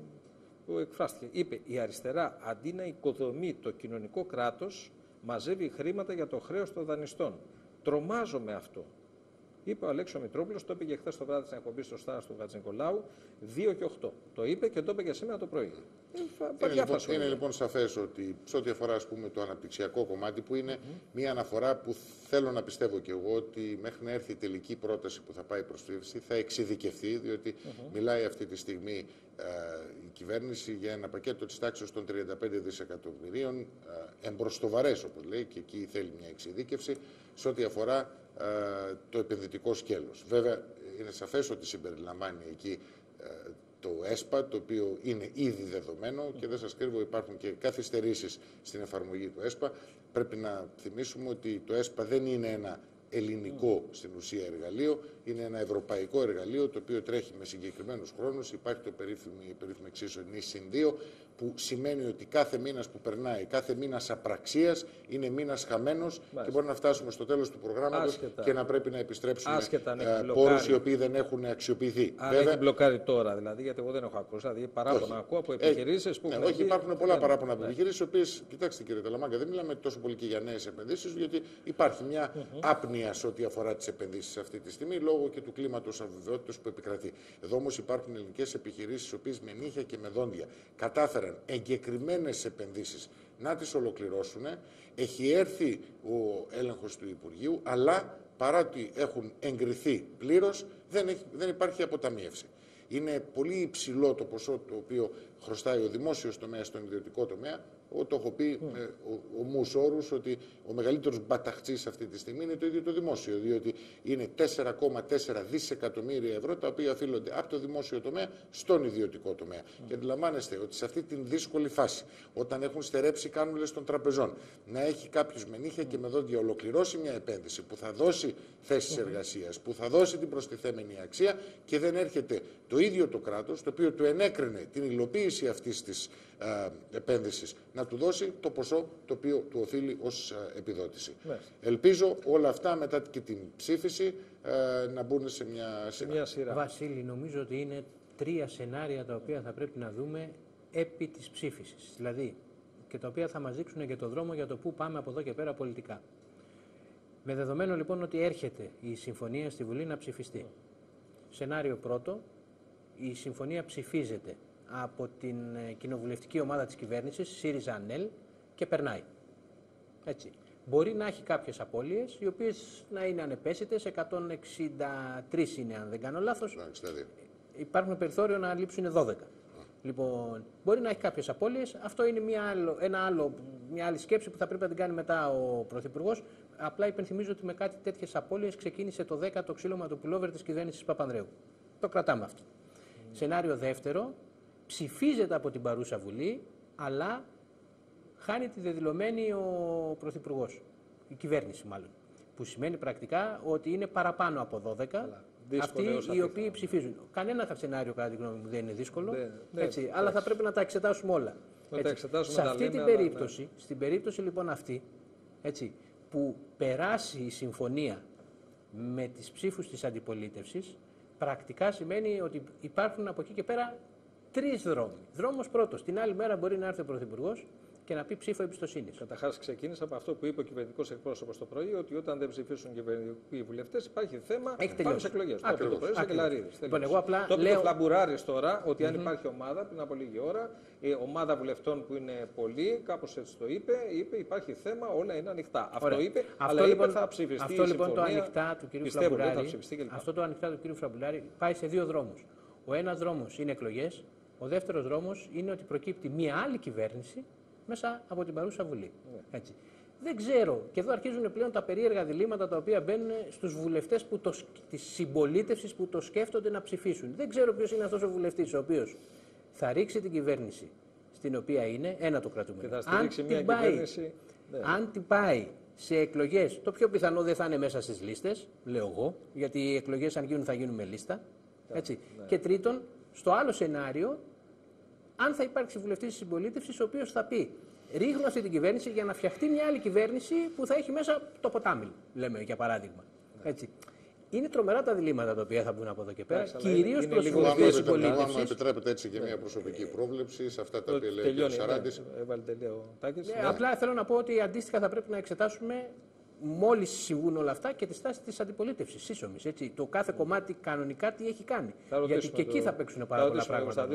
που εκφράστηκε. Είπε, η αριστερά αντί να οικοδομεί το κοινωνικό κράτος, μαζεύει χρήματα για το χρέος των δανειστών. Τρομάζω με αυτό. Είπε ο Αλέξης Μητρόπουλος, το είπε και χθες το βράδυ στην εκπομπή στο Στάρ του Χατζηνικολάου, δύο και οκτώ. Το είπε και το είπε και σήμερα το πρωί. Είναι, λοιπόν, είναι λοιπόν σαφές ότι σε ό,τι αφορά, ας πούμε, το αναπτυξιακό κομμάτι, που είναι mm-hmm. μια αναφορά που θέλω να πιστεύω και εγώ ότι μέχρι να έρθει η τελική πρόταση που θα πάει προς ψήφιση θα εξειδικευτεί, διότι mm-hmm. μιλάει αυτή τη στιγμή ε, η κυβέρνηση για ένα πακέτο της τάξης των τριάντα πέντε δισεκατομμυρίων, ε, εμπροστοβαρές όπως λέει, και εκεί θέλει μια εξειδίκευση σε ό,τι αφορά ε, το επενδυτικό σκέλος. Βέβαια, είναι σαφές ότι συμπεριλαμβάνει εκεί ε, το ΕΣΠΑ, το οποίο είναι ήδη δεδομένο και δεν σας κρύβω, υπάρχουν και καθυστερήσεις στην εφαρμογή του ΕΣΠΑ. Πρέπει να θυμίσουμε ότι το ΕΣΠΑ δεν είναι ένα ελληνικό στην ουσία εργαλείο, είναι ένα ευρωπαϊκό εργαλείο το οποίο τρέχει με συγκεκριμένους χρόνους. Υπάρχει το περίφημο, περίφημο εξίσου συν δύο, που σημαίνει ότι κάθε μήνας που περνάει, κάθε μήνας απραξίας είναι μήνας χαμένος και μπορεί να φτάσουμε στο τέλος του προγράμματος άσχετα. Και να πρέπει να επιστρέψουμε ε, πόρους οι οποίοι δεν έχουν αξιοποιηθεί. Αν Βέβαια, έχει μπλοκάρει τώρα δηλαδή, γιατί εγώ δεν έχω ακούσει, δηλαδή παράπονα ακούω από επιχειρήσεις που. Ναι, όχι, υπάρχουν πολλά παράπονα από επιχειρήσεις, οι οποίες, κοιτάξτε κύριε Τελαμάγκα, δεν μιλάμε τόσο πολύ και για νέες επενδύσεις, γιατί υπάρχει μια mm-hmm. άπνοια σε ό,τι αφορά τις επενδύσεις αυτή τη στιγμή, λόγω και του κλίματος αβεβαιότητας που επικρατεί. Εδώ όμως υπάρχουν ελληνικές επιχειρήσεις, οι οποίες με νύχια και με δόντια κατάφεραν εγκεκριμένες επενδύσεις να τις ολοκληρώσουν. Έχει έρθει ο έλεγχος του Υπουργείου, αλλά παρά ότι έχουν εγκριθεί πλήρως, δεν, έχει, δεν υπάρχει αποταμίευση. Είναι πολύ υψηλό το ποσό το οποίο χρωστάει ο δημόσιος τομέας στον ιδιωτικό τομέα. Εγώ το έχω πει mm. με ομούς όρους ότι ο μεγαλύτερος μπαταχτσής αυτή τη στιγμή είναι το ίδιο το δημόσιο, διότι είναι τέσσερα κόμμα τέσσερα δισεκατομμύρια ευρώ τα οποία οφείλονται από το δημόσιο τομέα στον ιδιωτικό τομέα. Mm. Και αντιλαμβάνεστε ότι σε αυτή την δύσκολη φάση, όταν έχουν στερέψει κάνουλες των τραπεζών, να έχει κάποιος με νύχια mm. και με δόντια ολοκληρώσει μια επένδυση που θα δώσει θέσεις mm. εργασίας, που θα δώσει την προστιθέμενη αξία, και δεν έρχεται το ίδιο το κράτος, το οποίο του ενέκρινε την υλοποίηση αυτής της ε, επένδυσης, να του δώσει το ποσό το οποίο του οφείλει ως ε, επιδότηση. Ναι. Ελπίζω όλα αυτά μετά και την ψήφιση ε, να μπουν σε μια σειρά. μια σειρά. Βασίλη, νομίζω ότι είναι τρία σενάρια τα οποία θα πρέπει να δούμε επί της ψήφισης. Δηλαδή, και τα οποία θα μας δείξουν και το δρόμο για το πού πάμε από εδώ και πέρα πολιτικά. Με δεδομένο λοιπόν ότι έρχεται η συμφωνία στη Βουλή να ψηφιστεί. Mm. Σενάριο πρώτο, η συμφωνία ψηφίζεται από την κοινοβουλευτική ομάδα της κυβέρνησης, ΣΥΡΙΖΑ-ΑΝΕΛ, και περνάει. Έτσι. Μπορεί να έχει κάποιες απώλειες, οι οποίες να είναι ανεπαίσθητες, εκατόν εξήντα τρεις είναι αν δεν κάνω λάθος. Υπάρχουν περιθώριο να λείψουν δώδεκα. Mm. Λοιπόν, μπορεί να έχει κάποιες απώλειες. Αυτό είναι μια, άλλο, ένα άλλο, μια άλλη σκέψη που θα πρέπει να την κάνει μετά ο Πρωθυπουργός. Απλά υπενθυμίζω ότι με κάτι τέτοιες απώλειες ξεκίνησε το δέκατο ξύλωμα του πουλόβερ της κυβέρνησης Παπανδρέου. Το κρατάμε αυτό. Mm. Σενάριο δεύτερο, ψηφίζεται από την παρούσα Βουλή, αλλά χάνει τη δεδηλωμένη ο Πρωθυπουργός, η κυβέρνηση μάλλον. Που σημαίνει πρακτικά ότι είναι παραπάνω από δώδεκα αλλά, αυτοί οι οποίοι ναι. ψηφίζουν. Κανένα σενάριο, κατά τη γνώμη μου, δεν είναι δύσκολο, ναι, ναι, έτσι, ναι, αλλά θα πρέπει να τα εξετάσουμε όλα. Να τα εξετάσουμε σε αυτή την περίπτωση, ναι. στην περίπτωση λοιπόν αυτή, έτσι, που περάσει η συμφωνία με τις ψήφους της αντιπολίτευσης, πρακτικά σημαίνει ότι υπάρχουν από εκεί και πέρα τρεις δρόμοι. Δρόμος πρώτος. Την άλλη μέρα μπορεί να έρθει ο Πρωθυπουργός και να πει ψήφο εμπιστοσύνης. Καταρχάς, ξεκίνησα από αυτό που είπε ο κυβερνητικός εκπρόσωπος το πρωί, ότι όταν δεν ψηφίσουν οι βουλευτές υπάρχει θέμα πάνω σε εκλογές. Το το πρωί σε Κελαρίδης. Λοιπόν, εγώ απλά το λέω... το φλαμπουράρεις τώρα, ότι αν mm-hmm. υπάρχει ομάδα, πριν από λίγη ώρα, η ομάδα βουλευτών που είναι πολλοί, κάπως έτσι το είπε, είπε υπάρχει θέμα, όλα είναι ανοιχτά. Ωραία. Αυτό είπε, αυτό αλλά λοιπόν, είπε θα ψηφιστεί αυτό, η λοιπόν, συμφωνία. Το ανοιχτά του κ. Φλαμπουράρη, αυτό το ανοιχτά του κ. Φλαμπουράρη πάει σε δύο δρόμους. Ο ένας δρόμος είναι εκλογές. Ο δεύτερος δρόμος είναι ότι προκύπτει μια άλλη κυβέρνηση μέσα από την παρούσα Βουλή. Yeah. Έτσι. Δεν ξέρω, και εδώ αρχίζουν πλέον τα περίεργα διλήμματα τα οποία μπαίνουν στους βουλευτές που το, της συμπολίτευσης που το σκέφτονται να ψηφίσουν. Δεν ξέρω ποιος είναι αυτός ο βουλευτής ο οποίος θα ρίξει την κυβέρνηση στην οποία είναι, ένα το κρατούμενο. Αν την, μια πάει, κυβέρνηση, ναι. αν την πάει σε εκλογές, το πιο πιθανό δεν θα είναι μέσα στις λίστες, λέω εγώ, γιατί οι εκλογές αν γίνουν θα γίνουν με λίστα. Έτσι. Ναι. Και τρίτον, στο άλλο σενάριο, αν θα υπάρξει βουλευτής της συμπολίτευσης ο οποίος θα πει ρίχνω αυτή την κυβέρνηση για να φτιαχτεί μια άλλη κυβέρνηση που θα έχει μέσα το ποτάμι, λέμε για παράδειγμα. Ναι. Έτσι. Είναι τρομερά τα διλήμματα τα οποία θα μπουν από εδώ και πέρα, κυρίως προς τους βουλευτές της συμπολίτευσης. Αν μου επιτρέπετε έτσι και μια προσωπική πρόβλεψη σε αυτά τα οποία λέει ο κ. Σαράντης. Απλά θέλω να πω ότι αντίστοιχα θα πρέπει να εξετάσουμε, μόλις συμβούν όλα αυτά, και τη στάση της αντιπολίτευσης σύσσωμης. Το κάθε κομμάτι κανονικά τι έχει κάνει. Γιατί και εκεί θα παίξουν πάρα πολλά πράγματα.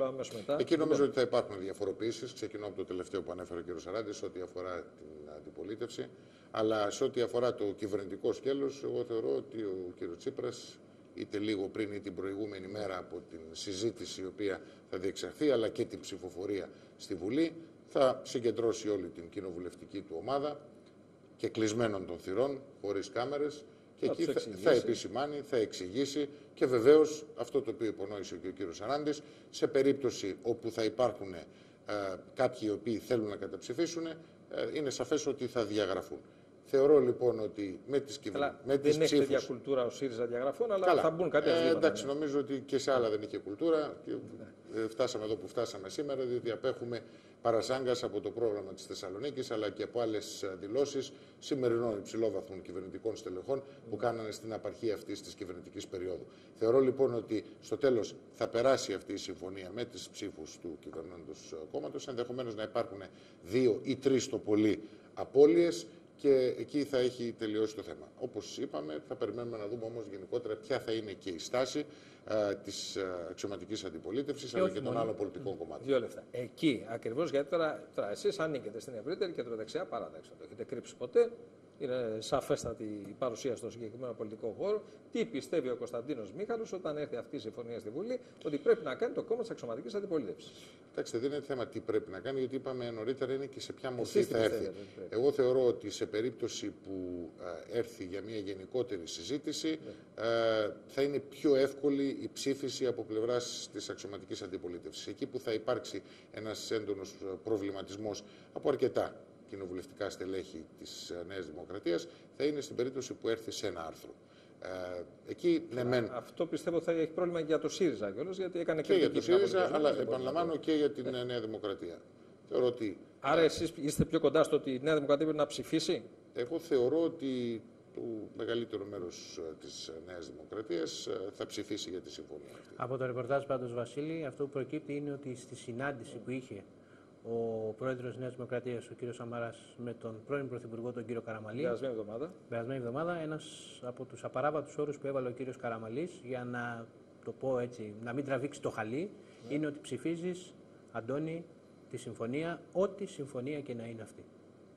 Εκεί νομίζω ότι θα υπάρχουν διαφοροποιήσεις. Ξεκινώ από το τελευταίο που ανέφερε ο κ. Σαράντης, ό,τι αφορά την αντιπολίτευση. Αλλά σε ό,τι αφορά το κυβερνητικό σκέλος, εγώ θεωρώ ότι ο κ. Τσίπρας, είτε λίγο πριν ή την προηγούμενη μέρα από την συζήτηση η οποία θα διεξαχθεί, αλλά και την ψηφοφορία στη Βουλή, θα συγκεντρώσει όλη την κοινοβουλευτική του ομάδα και κλεισμένων των θυρών, χωρίς κάμερες, και θα εκεί θα, θα επισημάνει, θα εξηγήσει και βεβαίως αυτό το οποίο υπονόησε και ο κύριος Σαράντης, σε περίπτωση όπου θα υπάρχουν ε, κάποιοι οι οποίοι θέλουν να καταψηφίσουν, ε, είναι σαφές ότι θα διαγραφούν. Θεωρώ λοιπόν ότι με τις κυβερνήσεις. Δεν ψήφους... έχει τέτοια κουλτούρα ο ΣΥΡΙΖΑ διαγραφών, αλλά Καλά. θα μπουν κάποια ζητήματα. Ε, εντάξει, νομίζω ότι και σε άλλα δεν είχε κουλτούρα. Και ε, φτάσαμε εδώ που φτάσαμε σήμερα, διότι απέχουμε παρασάγκας από το πρόγραμμα της Θεσσαλονίκης, αλλά και από άλλες δηλώσεις σημερινών υψηλόβαθμων κυβερνητικών στελεχών που κάνανε στην απαρχή αυτής της κυβερνητικής περίοδου. Θεωρώ λοιπόν ότι στο τέλος θα περάσει αυτή η συμφωνία με τις ψήφους του κυβερνώντος κόμματος. Ενδεχομένως να υπάρχουν δύο ή τρεις το πολύ απώλειες. Και εκεί θα έχει τελειώσει το θέμα. Όπως είπαμε, θα περιμένουμε να δούμε όμως γενικότερα ποια θα είναι και η στάση α, της αξιωματικής αντιπολίτευσης, αλλά και των άλλων πολιτικών κομμάτων. Δύο λεπτά. Εκεί ακριβώς, γιατί τώρα, τώρα εσείς ανήκετε στην ευρύτερη κεντροδεξιά παράταξη. Το έχετε κρύψει ποτέ. Είναι σαφέστατη η παρουσία στο συγκεκριμένο πολιτικό χώρο. Τι πιστεύει ο Κωνσταντίνος Μίχαλος όταν έρθει αυτή η συμφωνία στη Βουλή, ότι πρέπει να κάνει το κόμμα της αξιωματικής αντιπολίτευσης. Κοιτάξτε, δεν είναι θέμα τι πρέπει να κάνει, γιατί είπαμε νωρίτερα είναι και σε ποια μορφή θα έρθει. Εγώ θεωρώ ότι σε περίπτωση που ε, έρθει για μια γενικότερη συζήτηση, ε, θα είναι πιο εύκολη η ψήφιση από πλευράς της αξιωματικής αντιπολίτευσης. Εκεί που θα υπάρξει ένας έντονος προβληματισμός από αρκετά κοινοβουλευτικά στελέχη της Νέας Δημοκρατίας, θα είναι στην περίπτωση που έρθει σε ένα άρθρο. Ε, εκεί, ναι, μεν... Αυτό πιστεύω θα έχει πρόβλημα και για το ΣΥΡΙΖΑ κιόλας, γιατί έκανε και, και για το ΣΥΡΙΖΑ, αλλά επαναλαμβάνω και για την ναι. Νέα Δημοκρατία. Θεωρώ ότι... Άρα εσείς είστε πιο κοντά στο ότι η Νέα Δημοκρατία πρέπει να ψηφίσει. Εγώ θεωρώ ότι το μεγαλύτερο μέρος της Νέας Δημοκρατίας θα ψηφίσει για τη συμφωνία αυτή. Από το ρεπορτάζ πάντως, Βασίλη, αυτό που προκύπτει είναι ότι στη συνάντηση που είχε ο πρόεδρος της Νέας Δημοκρατίας, ο κύριος Σαμαράς, με τον πρώην πρωθυπουργό, τον κύριο Καραμαλή. Περασμένη εβδομάδα. Περασμένη εβδομάδα, ένας από τους απαράβατους όρους που έβαλε ο κύριος Καραμαλής, για να το πω έτσι, να μην τραβήξει το χαλί, ναι. είναι ότι ψηφίζεις, Αντώνη, τη συμφωνία, ό,τι συμφωνία και να είναι αυτή.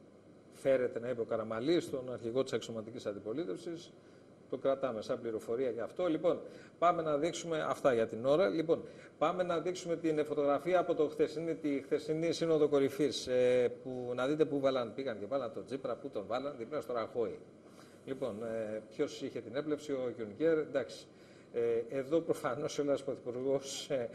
Φέρεται να είπε ο Καραμαλής, τον αρχηγό της αξιωματικής αντιπολίτευσης. Το κρατάμε σαν πληροφορία γι' αυτό. Λοιπόν, πάμε να δείξουμε αυτά για την ώρα. Λοιπόν, πάμε να δείξουμε την φωτογραφία από το χθεσινή, τη χθεσινή Σύνοδο Κορυφής. Ε, που να δείτε πού βάλαν, πήγαν και βάλαν τον Τσίπρα, πού τον βάλαν, δίπλα στο Ραχώη. Λοιπόν, ε, ποιος είχε την έπλεψη, ο Γιουνκέρ, εντάξει. Ε, εδώ προφανώς ο Έλληνας Πρωθυπουργός, ε,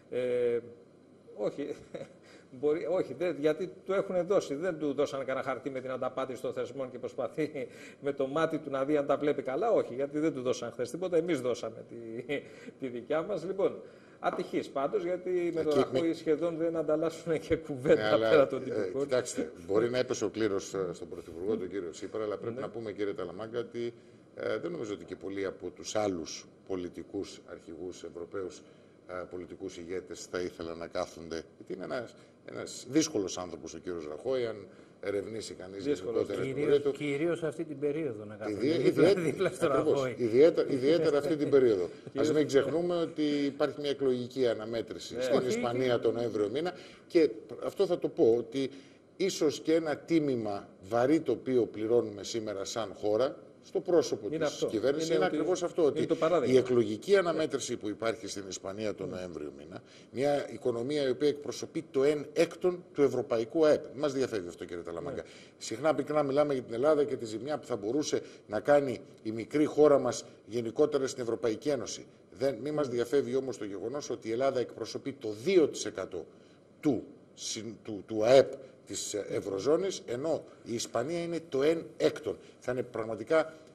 ε, όχι... Μπορεί, όχι, δεν, γιατί του έχουν δώσει. Δεν του δώσανε κανένα χαρτί με την ανταπάτηση των θεσμών και προσπαθεί με το μάτι του να δει αν τα βλέπει καλά. Όχι, γιατί δεν του δώσαν χθες τίποτα. Εμείς δώσαμε τη, τη δικιά μας. Λοιπόν, ατυχής πάντως, γιατί με το Ραχώη με... σχεδόν δεν ανταλλάσσουν και κουβέντα ναι, πέρα των τυπικών. Ε, κοιτάξτε, μπορεί να έπεσε ο κλήρος στον Πρωθυπουργό, τον κύριο Τσίπρα, αλλά πρέπει ναι. να πούμε, κύριε Ταλαμάγκα, ότι ε, δεν νομίζω ότι και πολλοί από τους άλλους πολιτικούς αρχηγούς Ευρωπαίους πολιτικούς ηγέτες θα ήθελαν να κάθονται. Γιατί είναι ένας, ένας δύσκολος άνθρωπος ο κύριος Ραχώη, αν ερευνήσει κανείς γενικότερα την πορεία του. Κυρίως αυτή την περίοδο να κάθονται. Ιδι... Ιδιαίτερα, δίπλα στο Ραχώη. Ιδιαίτερα, ιδιαίτερα αυτή την περίοδο. Ας μην ξεχνούμε ότι υπάρχει μια εκλογική αναμέτρηση yeah. στην Ισπανία τον Νοέμβριο μήνα και αυτό θα το πω ότι ίσως και ένα τίμημα βαρύ το οποίο πληρώνουμε σήμερα σαν χώρα στο πρόσωπο είναι της κυβέρνησης είναι, είναι ακριβώς αυτό, ότι η εκλογική αναμέτρηση που υπάρχει στην Ισπανία τον Νοέμβριο μήνα, μια οικονομία η οποία εκπροσωπεί το εν έκτον του ευρωπαϊκού ΑΕΠ. Δεν μας διαφεύγει αυτό, κύριε Ταλαμάγκα. Ναι. Συχνά πυκνά μιλάμε για την Ελλάδα και τη ζημιά που θα μπορούσε να κάνει η μικρή χώρα μας γενικότερα στην Ευρωπαϊκή Ένωση. Δεν, μην μας διαφεύγει όμως το γεγονός ότι η Ελλάδα εκπροσωπεί το δύο τοις εκατό του, του, του ΑΕΠ της Ευρωζώνης, ενώ η Ισπανία είναι το εν έκτον. Θα είναι πραγματικά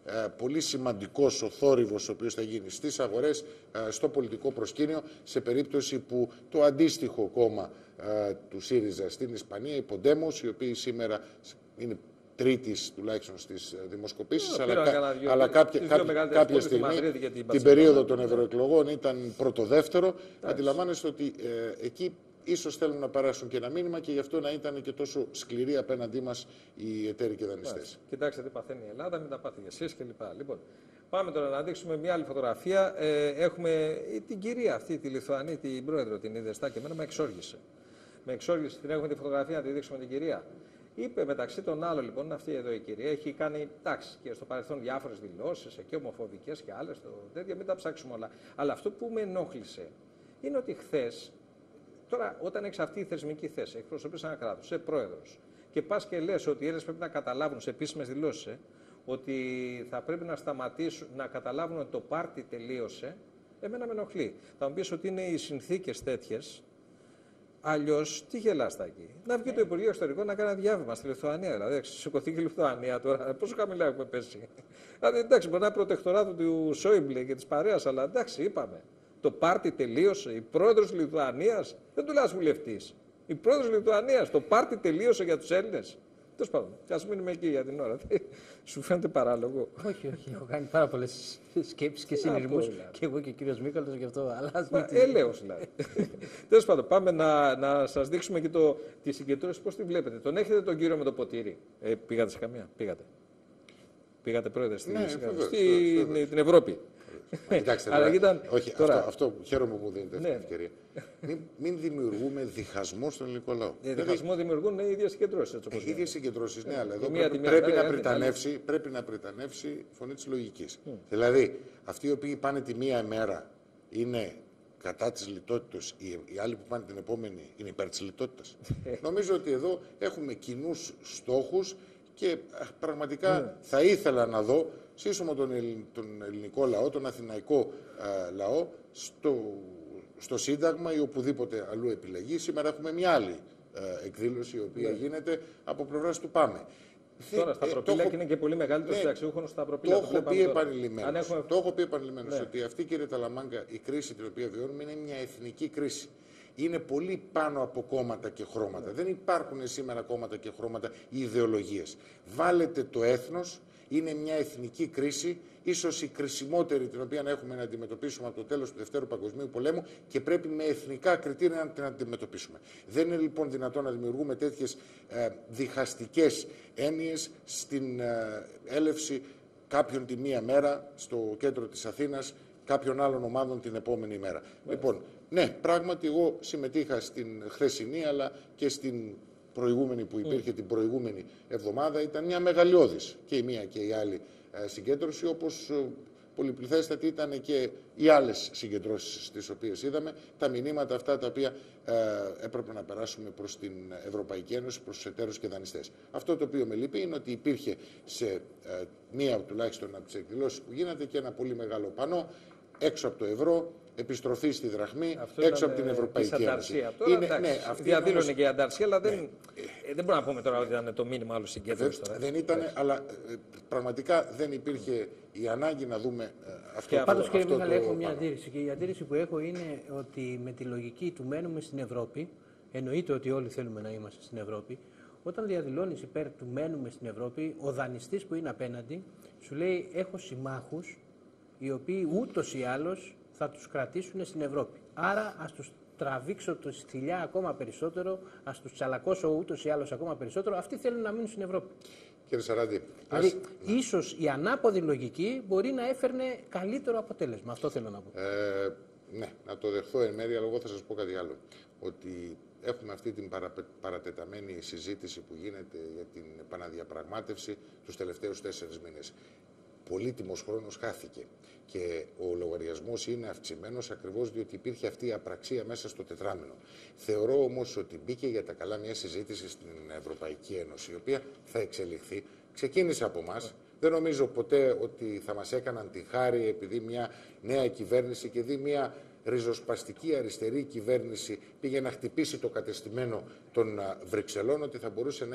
ε, πολύ σημαντικός ο θόρυβος ο οποίος θα γίνει στις αγορές, ε, στο πολιτικό προσκήνιο, σε περίπτωση που το αντίστοιχο κόμμα ε, του ΣΥΡΙΖΑ στην Ισπανία, οι Podemos, οι οποίοι σήμερα είναι τρίτης τουλάχιστον στις δημοσκοπήσεις, αλλά, κα, αλλά κάποια, κάποια, κάποια στιγμή την, την περίοδο των ευρωεκλογών ήταν πρώτο-δεύτερο. Αντιλαμβάνεστε ότι ε, εκεί ίσως θέλουν να περάσουν και ένα μήνυμα και γι' αυτό να ήταν και τόσο σκληροί απέναντί μας οι εταίροι και δανειστές. Κοιτάξτε τι παθαίνει η Ελλάδα, μην τα πάθει εσείς κλπ. Λοιπόν, πάμε τώρα να δείξουμε μια άλλη φωτογραφία. Ε, έχουμε την κυρία αυτή, τη Λιθουανή, την πρόεδρο, την Ιδεστά, και εμένα με εξόργησε. Με εξόργησε, την έχουμε τη φωτογραφία να τη δείξουμε την κυρία. Είπε μεταξύ των άλλων, λοιπόν, αυτή εδώ η κυρία έχει κάνει, εντάξει, και στο παρελθόν διάφορες δηλώσεις, και ομοφοβικές και άλλες, το τέτοια, μην τα ψάξουμε όλα. Αλλά αυτό που με ενόχλησε είναι ότι χθες, τώρα, όταν έχει αυτή η θεσμική θέση, εκπροσωπείς ένα κράτος, είσαι πρόεδρος, και πας και λες ότι οι Έλληνες πρέπει να καταλάβουν σε επίσημες δηλώσεις ε, ότι θα πρέπει να σταματήσουν, να καταλάβουν ότι το πάρτι τελείωσε, εμένα με ενοχλεί. Θα μου πεις ότι είναι οι συνθήκες τέτοιες. Αλλιώς, τι γελάστα εκεί. Να βγει το Υπουργείο Εξωτερικών να κάνει ένα διάβημα στη Λιθουανία. Δηλαδή, σηκωθεί και η Λιθουανία τώρα. Πόσο χαμηλά έχουμε πέσει. Δηλαδή, εντάξει, μπορεί να είναι προτεκτοράτο του Σόιμπλε και τη παρέα, αλλά εντάξει, είπαμε. Το πάρτι τελείωσε. Η πρόεδρος της Λιθουανίας, δεν του λέει βουλευτής. Η πρόεδρος της Λιθουανίας, το πάρτι τελείωσε για τους Έλληνες. Τέλος πάντων, ας μείνουμε εκεί για την ώρα. Σου φαίνεται παράλογο? Όχι, όχι. Έχω κάνει πάρα πολλές σκέψεις και συνειρμούς. Και εγώ και ο κύριος Μίκαλος γι' αυτό. Αλλά έλεος δηλαδή. Τέλος πάντων, πάμε να, να σας δείξουμε και το, τη συγκεντρώση. Πώς τη βλέπετε? Τον έχετε τον κύριο με το ποτήρι? Ε, πήγατε σε καμία? Πήγατε. Πήγατε πρόεδρε στην ναι, την Ευρώπη. Κοιτάξτε, αλλά ήταν, όχι, τώρα... αυτό, αυτό χαίρομαι που μου δίνετε αυτή την ευκαιρία. Μην, μην δημιουργούμε διχασμό στον ελληνικό λαό. Ε, διχασμό δημιουργούν οι ίδιες συγκεντρώσεις. Οι ίδιες συγκεντρώσεις, ναι, αλλά εδώ πρέπει, πρέπει, να πριτανεύσει, πρέπει να πριτανεύσει η φωνή της λογικής. Mm. Δηλαδή, αυτοί οι οποίοι πάνε τη μία μέρα είναι κατά της λιτότητας, οι, οι άλλοι που πάνε την επόμενη είναι υπέρ της λιτότητας. Νομίζω ότι εδώ έχουμε κοινούς στόχους και πραγματικά mm. θα ήθελα να δω σύσσωμα τον, ελλην, τον ελληνικό λαό, τον αθηναϊκό α, λαό, στο, στο Σύνταγμα ή οπουδήποτε αλλού επιλεγεί. Σήμερα έχουμε μια άλλη α, εκδήλωση, η οποία yeah. γίνεται από πλευράς του ΠΑΜΕ. Τώρα στα προπήλαια, ε, και είναι και πολύ μεγαλύτερο συνταξιούχος στα προπήλαια. Το, το έχω πει επανειλημμένως, έχουμε... το έχω πει επανειλημμένως ναι. ότι αυτή, κύριε Ταλαμάγκα, η κρίση την οποία βιώνουμε είναι μια εθνική κρίση. Είναι πολύ πάνω από κόμματα και χρώματα. Yeah. Δεν υπάρχουν σήμερα κόμματα και χρώματα ή ιδεολογίες. Βάλετε το έθνος. Είναι μια εθνική κρίση, ίσως η κρισιμότερη την οποία έχουμε να αντιμετωπίσουμε από το τέλος του Δευτέρου Παγκοσμίου Πολέμου και πρέπει με εθνικά κριτήρια να την αντιμετωπίσουμε. Δεν είναι λοιπόν δυνατόν να δημιουργούμε τέτοιες ε, διχαστικές έννοιες στην ε, έλευση κάποιον τη μία μέρα στο κέντρο της Αθήνας, κάποιων άλλων ομάδων την επόμενη μέρα. Yeah. Λοιπόν, ναι, πράγματι εγώ συμμετείχα στην χθεσινή αλλά και στην προηγούμενη που υπήρχε mm. την προηγούμενη εβδομάδα. Ήταν μια μεγαλειώδης και η μία και η άλλη ε, συγκέντρωση, όπως ε, πολυπληθέστατη ήταν και οι άλλες συγκεντρώσεις τις οποίες είδαμε, τα μηνύματα αυτά τα οποία ε, έπρεπε να περάσουμε προς την Ευρωπαϊκή Ένωση, προς τους εταίρους και δανειστές. Αυτό το οποίο με λείπει είναι ότι υπήρχε σε ε, μία τουλάχιστον από τις εκδηλώσεις που γίνατε και ένα πολύ μεγάλο πανό έξω από το ευρώ, επιστροφή στη δραχμή, αυτό έξω από την Ευρωπαϊκή Ένωση. Είναι, ναι, αυτή διαδήλωνε όμως... και η ανταρσία, αλλά δεν, ναι. ε, δεν μπορούμε να πούμε τώρα ότι ήταν το μήνυμα άλλου συγκέντρωση. Δεν, δεν ήταν, αλλά ε, πραγματικά δεν υπήρχε η ανάγκη να δούμε ε, αυτό. Πάντως, κύριε Μίχαλη, έχω μια αντίρρηση. Και η αντίρρηση που έχω είναι ότι με τη λογική του μένουμε στην Ευρώπη, εννοείται ότι όλοι θέλουμε να είμαστε στην Ευρώπη. Όταν διαδηλώνεις υπέρ του μένουμε στην Ευρώπη, ο δανειστής που είναι απέναντι σου λέει: έχω συμμάχους οι οποίοι ούτως ή άλλως θα τους κρατήσουν στην Ευρώπη. Άρα ας τους τραβήξω το θηλιά ακόμα περισσότερο, ας τους τσαλακώσω ούτως ή άλλως ακόμα περισσότερο. Αυτοί θέλουν να μείνουν στην Ευρώπη. Κύριε Σαράντη, δηλαδή, ας... ίσως η ανάποδη λογική μπορεί να έφερνε καλύτερο αποτέλεσμα. Αυτό θέλω να πω. Ε, ναι, να το δεχθώ εν μέρει, αλλά εγώ θα σας πω κάτι άλλο. Ότι έχουμε αυτή την παρα, παρατεταμένη συζήτηση που γίνεται για την επαναδιαπραγμάτευση τους τελευταίους τέσσερις μήνες. Πολύτιμος χρόνος χάθηκε και ο λογαριασμός είναι αυξημένος ακριβώς διότι υπήρχε αυτή η απραξία μέσα στο τετράμινο. Θεωρώ όμως ότι μπήκε για τα καλά μια συζήτηση στην Ευρωπαϊκή Ένωση, η οποία θα εξελιχθεί. Ξεκίνησε από εμάς. Δεν νομίζω ποτέ ότι θα μας έκαναν τη χάρη επειδή μια νέα κυβέρνηση και δει μια ριζοσπαστική αριστερή κυβέρνηση πήγε να χτυπήσει το κατεστημένο των Βρυξελών, ότι θα μπορούσε να έχει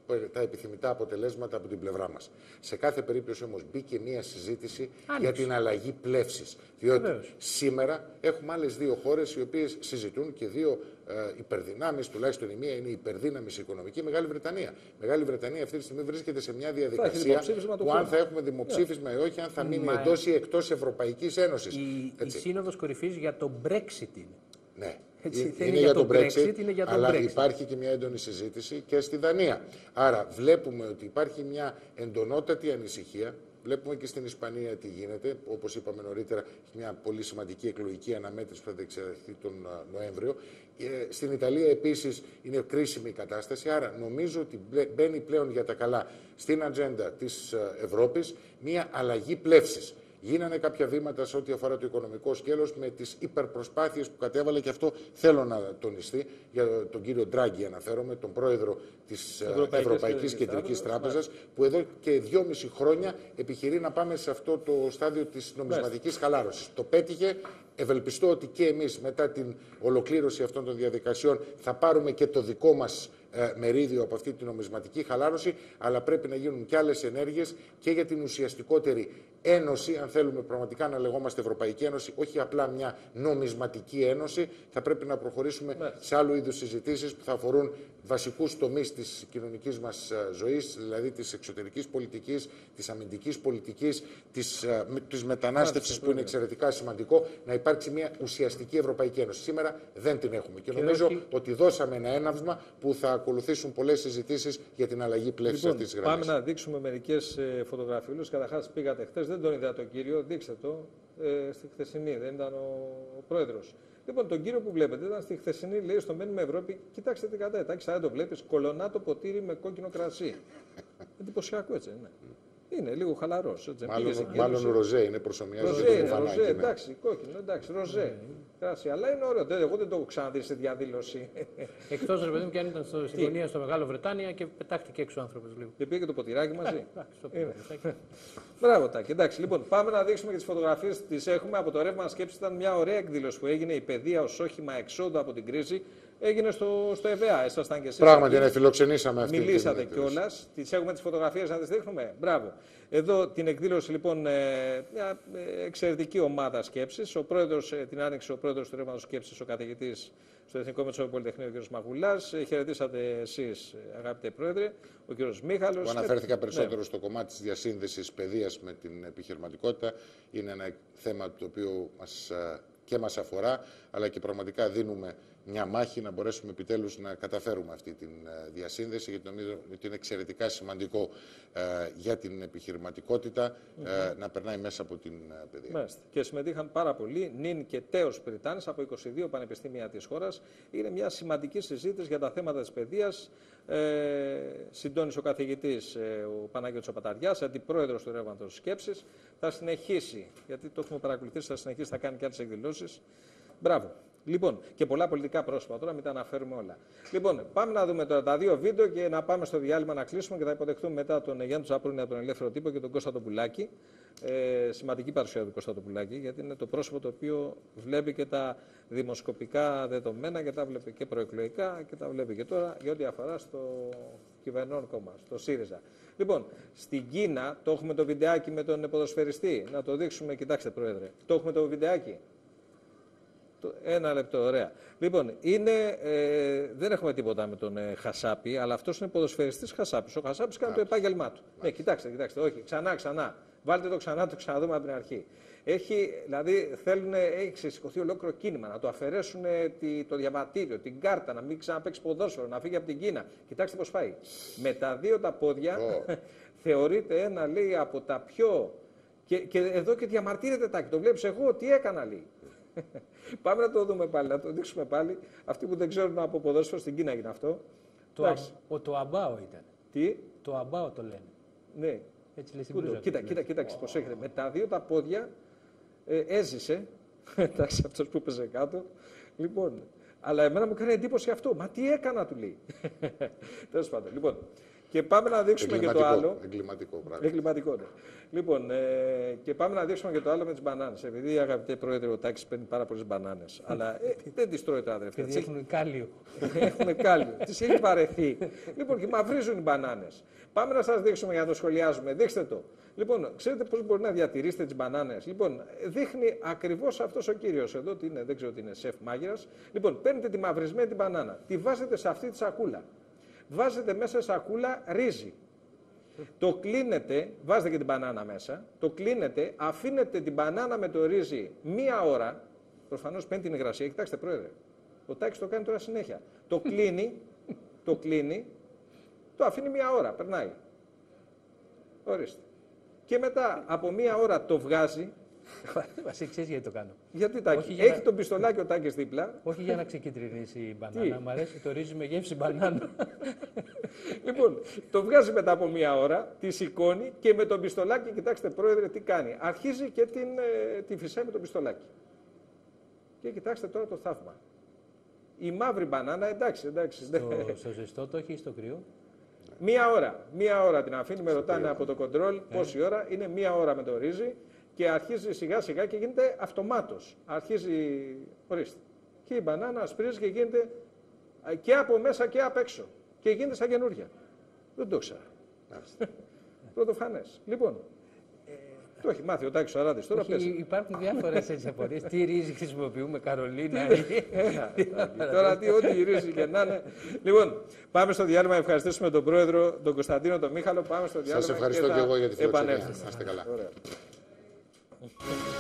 τα επιθυμητά αποτελέσματα από την πλευρά μας. Σε κάθε περίπτωση όμως μπήκε μια συζήτηση Άνοιξη. για την αλλαγή πλεύσης. Διότι Βεβαίως. σήμερα έχουμε άλλες δύο χώρες οι οποίες συζητούν και δύο ε, υπερδυνάμεις, τουλάχιστον η μία είναι η υπερδύναμης οικονομική, Μεγάλη Βρετανία. Μεγάλη Βρετανία αυτή τη στιγμή βρίσκεται σε μια διαδικασία που αν θα έχουμε δημοψήφισμα ή yeah. όχι, αν θα μείνει Μα... εντός ή εκτός Ευρωπαϊκής Ένωσης. Η, η Σύνοδος Κορυφής για το Brexit είναι. Ναι. Έτσι, είναι, είναι, είναι για το Brexit, Brexit, είναι για το αλλά Brexit. υπάρχει και μια έντονη συζήτηση και στη Δανία. Άρα βλέπουμε ότι υπάρχει μια εντονότατη ανησυχία. Βλέπουμε και στην Ισπανία τι γίνεται. Όπως είπαμε νωρίτερα, έχει μια πολύ σημαντική εκλογική αναμέτρηση που θα διεξαχθεί τον Νοέμβριο. Στην Ιταλία επίσης είναι κρίσιμη η κατάσταση. Άρα νομίζω ότι μπαίνει πλέον για τα καλά στην ατζέντα της Ευρώπης μια αλλαγή πλεύσης. Γίνανε κάποια βήματα σε ό,τι αφορά το οικονομικό σκέλος με τις υπερπροσπάθειες που κατέβαλε και αυτό θέλω να τονιστεί για τον κύριο Ντράγκη αναφέρομαι, τον πρόεδρο της Ευρωπαϊκής, Ευρωπαϊκής Κεντρικής Τράπεζας, Τράπεζας που εδώ και δυόμιση χρόνια επιχειρεί να πάμε σε αυτό το στάδιο της νομισματικής χαλάρωσης. Το πέτυχε. Ευελπιστώ ότι και εμείς μετά την ολοκλήρωση αυτών των διαδικασιών θα πάρουμε και το δικό μας ε, μερίδιο από αυτή την νομισματική χαλάρωση, αλλά πρέπει να γίνουν και άλλες ενέργειες και για την ουσιαστικότερη ένωση, αν θέλουμε πραγματικά να λεγόμαστε Ευρωπαϊκή Ένωση, όχι απλά μια νομισματική ένωση, θα πρέπει να προχωρήσουμε ναι. σε άλλου είδους συζητήσεις που θα αφορούν βασικούς τομείς της κοινωνικής μας ζωής, δηλαδή της εξωτερικής πολιτικής, της αμυντικής πολιτικής, της, της μετανάστευσης που είναι εξαιρετικά σημαντικό, να υπάρξει μια ουσιαστική Ευρωπαϊκή Ένωση. Σήμερα δεν την έχουμε και, και νομίζω όχι... ότι δώσαμε ένα έναυσμα που θα ακολουθήσουν πολλές συζητήσεις για την αλλαγή πλεύσης λοιπόν, αυτής της γραμμής. Πάμε να δείξουμε μερικές φωτογραφίες. Καταρχάς πήγατε χθες, δεν τον είδα τον κύριο, δείξτε το, ε, στη χθεσινή, δεν ήταν ο, ο πρόεδρος. Λοιπόν, τον κύριο που βλέπετε ήταν στη χθεσινή, λέει στο Μένουμε Ευρώπη, κοιτάξτε την κατάσταση, αν το βλέπεις, κολονά το ποτήρι με κόκκινο κρασί. Εντυπωσιακό έτσι, είναι. Είναι λίγο χαλαρός. Μάλλον, μάλλον ροζέ, είναι προσωμιάζει. Ροζέ, είναι, ροζέ, εντάξει, κόκκινο, εντάξει, ροζέ. Κράσι, αλλά είναι ωραίο. Εγώ δεν το έχω ξαναδεί σε διαδήλωση. Εκτός ρε παιδί μου, και αν ήταν στο συμφωνία στο Μεγάλο Βρετάνια και πετάχτηκε έξω ο άνθρωπος λίγο. Και πήγε το ποτηράκι μαζί. Μπράβο, Τάκη. Εντάξει, λοιπόν, πάμε να δείξουμε και τις φωτογραφίες τις έχουμε από το ρεύμα σκέψη. Ήταν μια ωραία εκδήλωση που έγινε, η παιδεία ως όχημα εξόδου από την κρίση. Έγινε στο, στο ΕΒΑ, ήσασταν και εσείς. Πράγματι, ναι, φιλοξενήσαμε αυτή. Μιλήσατε κιόλα. Τις έχουμε τις φωτογραφίες να τις δείχνουμε. Μπράβο. Εδώ την εκδήλωση λοιπόν μια εξαιρετική ομάδα σκέψης. Ο πρόεδρος, την άνοιξε ο πρόεδρος του ρεύματος σκέψης, ο καθηγητής στο Εθνικό Μετσόβιο Πολυτεχνείο, ο κ. Μαγουλάς. Χαιρετήσατε εσείς, αγαπητέ πρόεδρε, ο κ. Μίχαλος. Εγώ αναφέρθηκα περισσότερο ναι. στο κομμάτι της διασύνδεσης παιδείας με την επιχειρηματικότητα. Είναι ένα θέμα το οποίο μας, και μας αφορά, αλλά και πραγματικά δίνουμε μια μάχη να μπορέσουμε επιτέλους να καταφέρουμε αυτή τη διασύνδεση, γιατί νομίζω ότι είναι εξαιρετικά σημαντικό ε, για την επιχειρηματικότητα ε, mm-hmm. να περνάει μέσα από την παιδεία. Μάλιστα. Και συμμετείχαν πάρα πολλοί, νυν και τέος Πριτάνης, από είκοσι δύο πανεπιστήμια της χώρας. Είναι μια σημαντική συζήτηση για τα θέματα της παιδείας. Ε, συντόνισε ο καθηγητής ε, ο Παναγιώτης Παταριάς, αντιπρόεδρος του Ρεύματος Σκέψης. Θα συνεχίσει, γιατί το έχουμε παρακολουθήσει, θα συνεχίσει, θα κάνει και άλλες εκδηλώσεις. Μπράβο. Λοιπόν, και πολλά πολιτικά πρόσωπα τώρα, μην τα αναφέρουμε όλα. Λοιπόν, πάμε να δούμε τώρα τα δύο βίντεο και να πάμε στο διάλειμμα να κλείσουμε και θα υποδεχτούμε μετά τον Γιάννη Τσαπρούνη από τον Ελεύθερο Τύπο και τον Κώστα τον Πουλάκη. Ε, σημαντική παρουσία του Κώστα τον Πουλάκη, γιατί είναι το πρόσωπο το οποίο βλέπει και τα δημοσκοπικά δεδομένα και τα βλέπει και προεκλογικά και τα βλέπει και τώρα για ό,τι αφορά στο κυβερνών κόμμα, στο ΣΥΡΙΖΑ. Λοιπόν, στην Κίνα το έχουμε το βιντεάκι με τον ποδοσφαιριστή. Να το δείξουμε, κοιτάξτε Πρόεδρε. Το έχουμε το βιντεάκι. Ένα λεπτό, ωραία. Λοιπόν, είναι, ε, δεν έχουμε τίποτα με τον ε, Χασάπη, αλλά αυτός είναι ποδοσφαιριστής Χασάπης. Ο Χασάπης κάνει το επάγγελμά του. Ναι, κοιτάξτε, κοιτάξτε, όχι, ξανά, ξανά. Βάλτε το ξανά, το ξαναδούμε από την αρχή. Έχει, δηλαδή, θέλουν, έχει ξεσηκωθεί ολόκληρο κίνημα να το αφαιρέσουν τη, το διαβατήριο, την κάρτα, να μην ξαναπαίξει ποδόσφαιρο, να φύγει από την Κίνα. Κοιτάξτε πώς πάει. Με τα δύο τα πόδια oh. θεωρείται ένα, λέει, από τα πιο. Και, και εδώ και διαμαρτύρεται Τάκη, το βλέπεις εγώ, τι έκανα, λέει. Πάμε να το δούμε πάλι, να το δείξουμε πάλι. Αυτοί που δεν ξέρουν από ποδόσφαιρο, στην Κίνα έγινε αυτό. Το, α, ο, το αμπάο ήταν. Τι? Το αμπάο το λένε. Ναι. Έτσι λέει στην πλούζα. Κοίτα, κοίτα, κοίτα, wow. προσέχετε. Με τα δύο τα πόδια ε, έζησε. Εντάξει, αυτός που έπαιζε κάτω. Λοιπόν, αλλά εμένα μου κάνει εντύπωση αυτό. Μα τι έκανα, του λέει. Τέλος πάντων. Λοιπόν, Και πάμε να δείξουμε και το άλλο. Εγκληματικό πράγμα. Εγκληματικό, ναι. Λοιπόν, ε, και πάμε να δείξουμε και το άλλο με τις μπανάνες. Επειδή, αγαπητέ Πρόεδρε, ο Τάκης παίρνει πάρα πολλές μπανάνες. Αλλά ε, δεν τις τρώει το αδερφέ. Επειδή έχουν κάλιο. Έχουν κάλιο. Τις έχει παρεχθεί. Λοιπόν, και μαυρίζουν οι μπανάνες. Πάμε να σας δείξουμε για να το σχολιάζουμε. Δείξτε το. Λοιπόν, ξέρετε πώς μπορεί να διατηρήσετε τις μπανάνες. Λοιπόν, δείχνει ακριβώς αυτός ο κύριος εδώ, τι είναι, δεν ξέρω τι είναι, σεφ μάγειρας. Λοιπόν, παίρνετε τη μαυρισμένη την μπανάνα, τη βάζετε σε αυτή τη σακούλα. Βάζετε μέσα σακούλα ρύζι. Το κλείνετε, βάζετε και την μπανάνα μέσα, το κλείνετε, αφήνετε την μπανάνα με το ρύζι μία ώρα. Προφανώς παίρνει την υγρασία. Κοιτάξτε, Πρόεδρε, ο Τάκης το κάνει τώρα συνέχεια. Το κλείνει, το κλείνει, το αφήνει μία ώρα, περνάει. Ορίστε. Και μετά από μία ώρα το βγάζει. Βασίλη, ξέρεις γιατί το κάνω. Γιατί Τάκη, Όχι έχει να... τον πιστολάκι ο Τάκης δίπλα. Όχι για να ξεκεντρινήσει η μπανάνα, μου αρέσει το ρύζι με γεύση μπανάνα. Λοιπόν, το βγάζει μετά από μία ώρα, τη σηκώνει και με τον πιστολάκι, κοιτάξτε Πρόεδρε τι κάνει. Αρχίζει και την, ε, τη φυσάει με τον πιστολάκι. Και κοιτάξτε τώρα το θαύμα. Η μαύρη μπανάνα, εντάξει, εντάξει. Στο, στο ζεστό το έχει ή στο κρύο. Μία ώρα. Μία ώρα την αφήνει, με ρωτάνε από το κοντρόλ πόση ώρα. Είναι μία ώρα με το ρύζι και αρχίζει σιγά σιγά και γίνεται αυτομάτως. Αρχίζει, ορίστε. Και η μπανάνα ασπρίζει και γίνεται και από μέσα και απ' έξω. Και γίνεται σαν καινούρια. Δεν το ήξερα. Πρωτοφανές. Λοιπόν, το έχει μάθει ο Τάκης ο Αράδης τώρα. Όχι, υπάρχουν διάφορες έτσι απορίες. Τι ρύζι χρησιμοποιούμε, Καρολίνα. Τώρα τι, ό,τι ρύζι και να είναι. Λοιπόν, πάμε στο διάλειμμα. Ευχαριστήσουμε τον Πρόεδρο, τον Κωνσταντίνο, τον Μίχαλο. Πάμε στο διάλειμμα. Σας ευχαριστώ και, και εγώ για τη φιλοξενία. Να είστε καλά. Ωραία.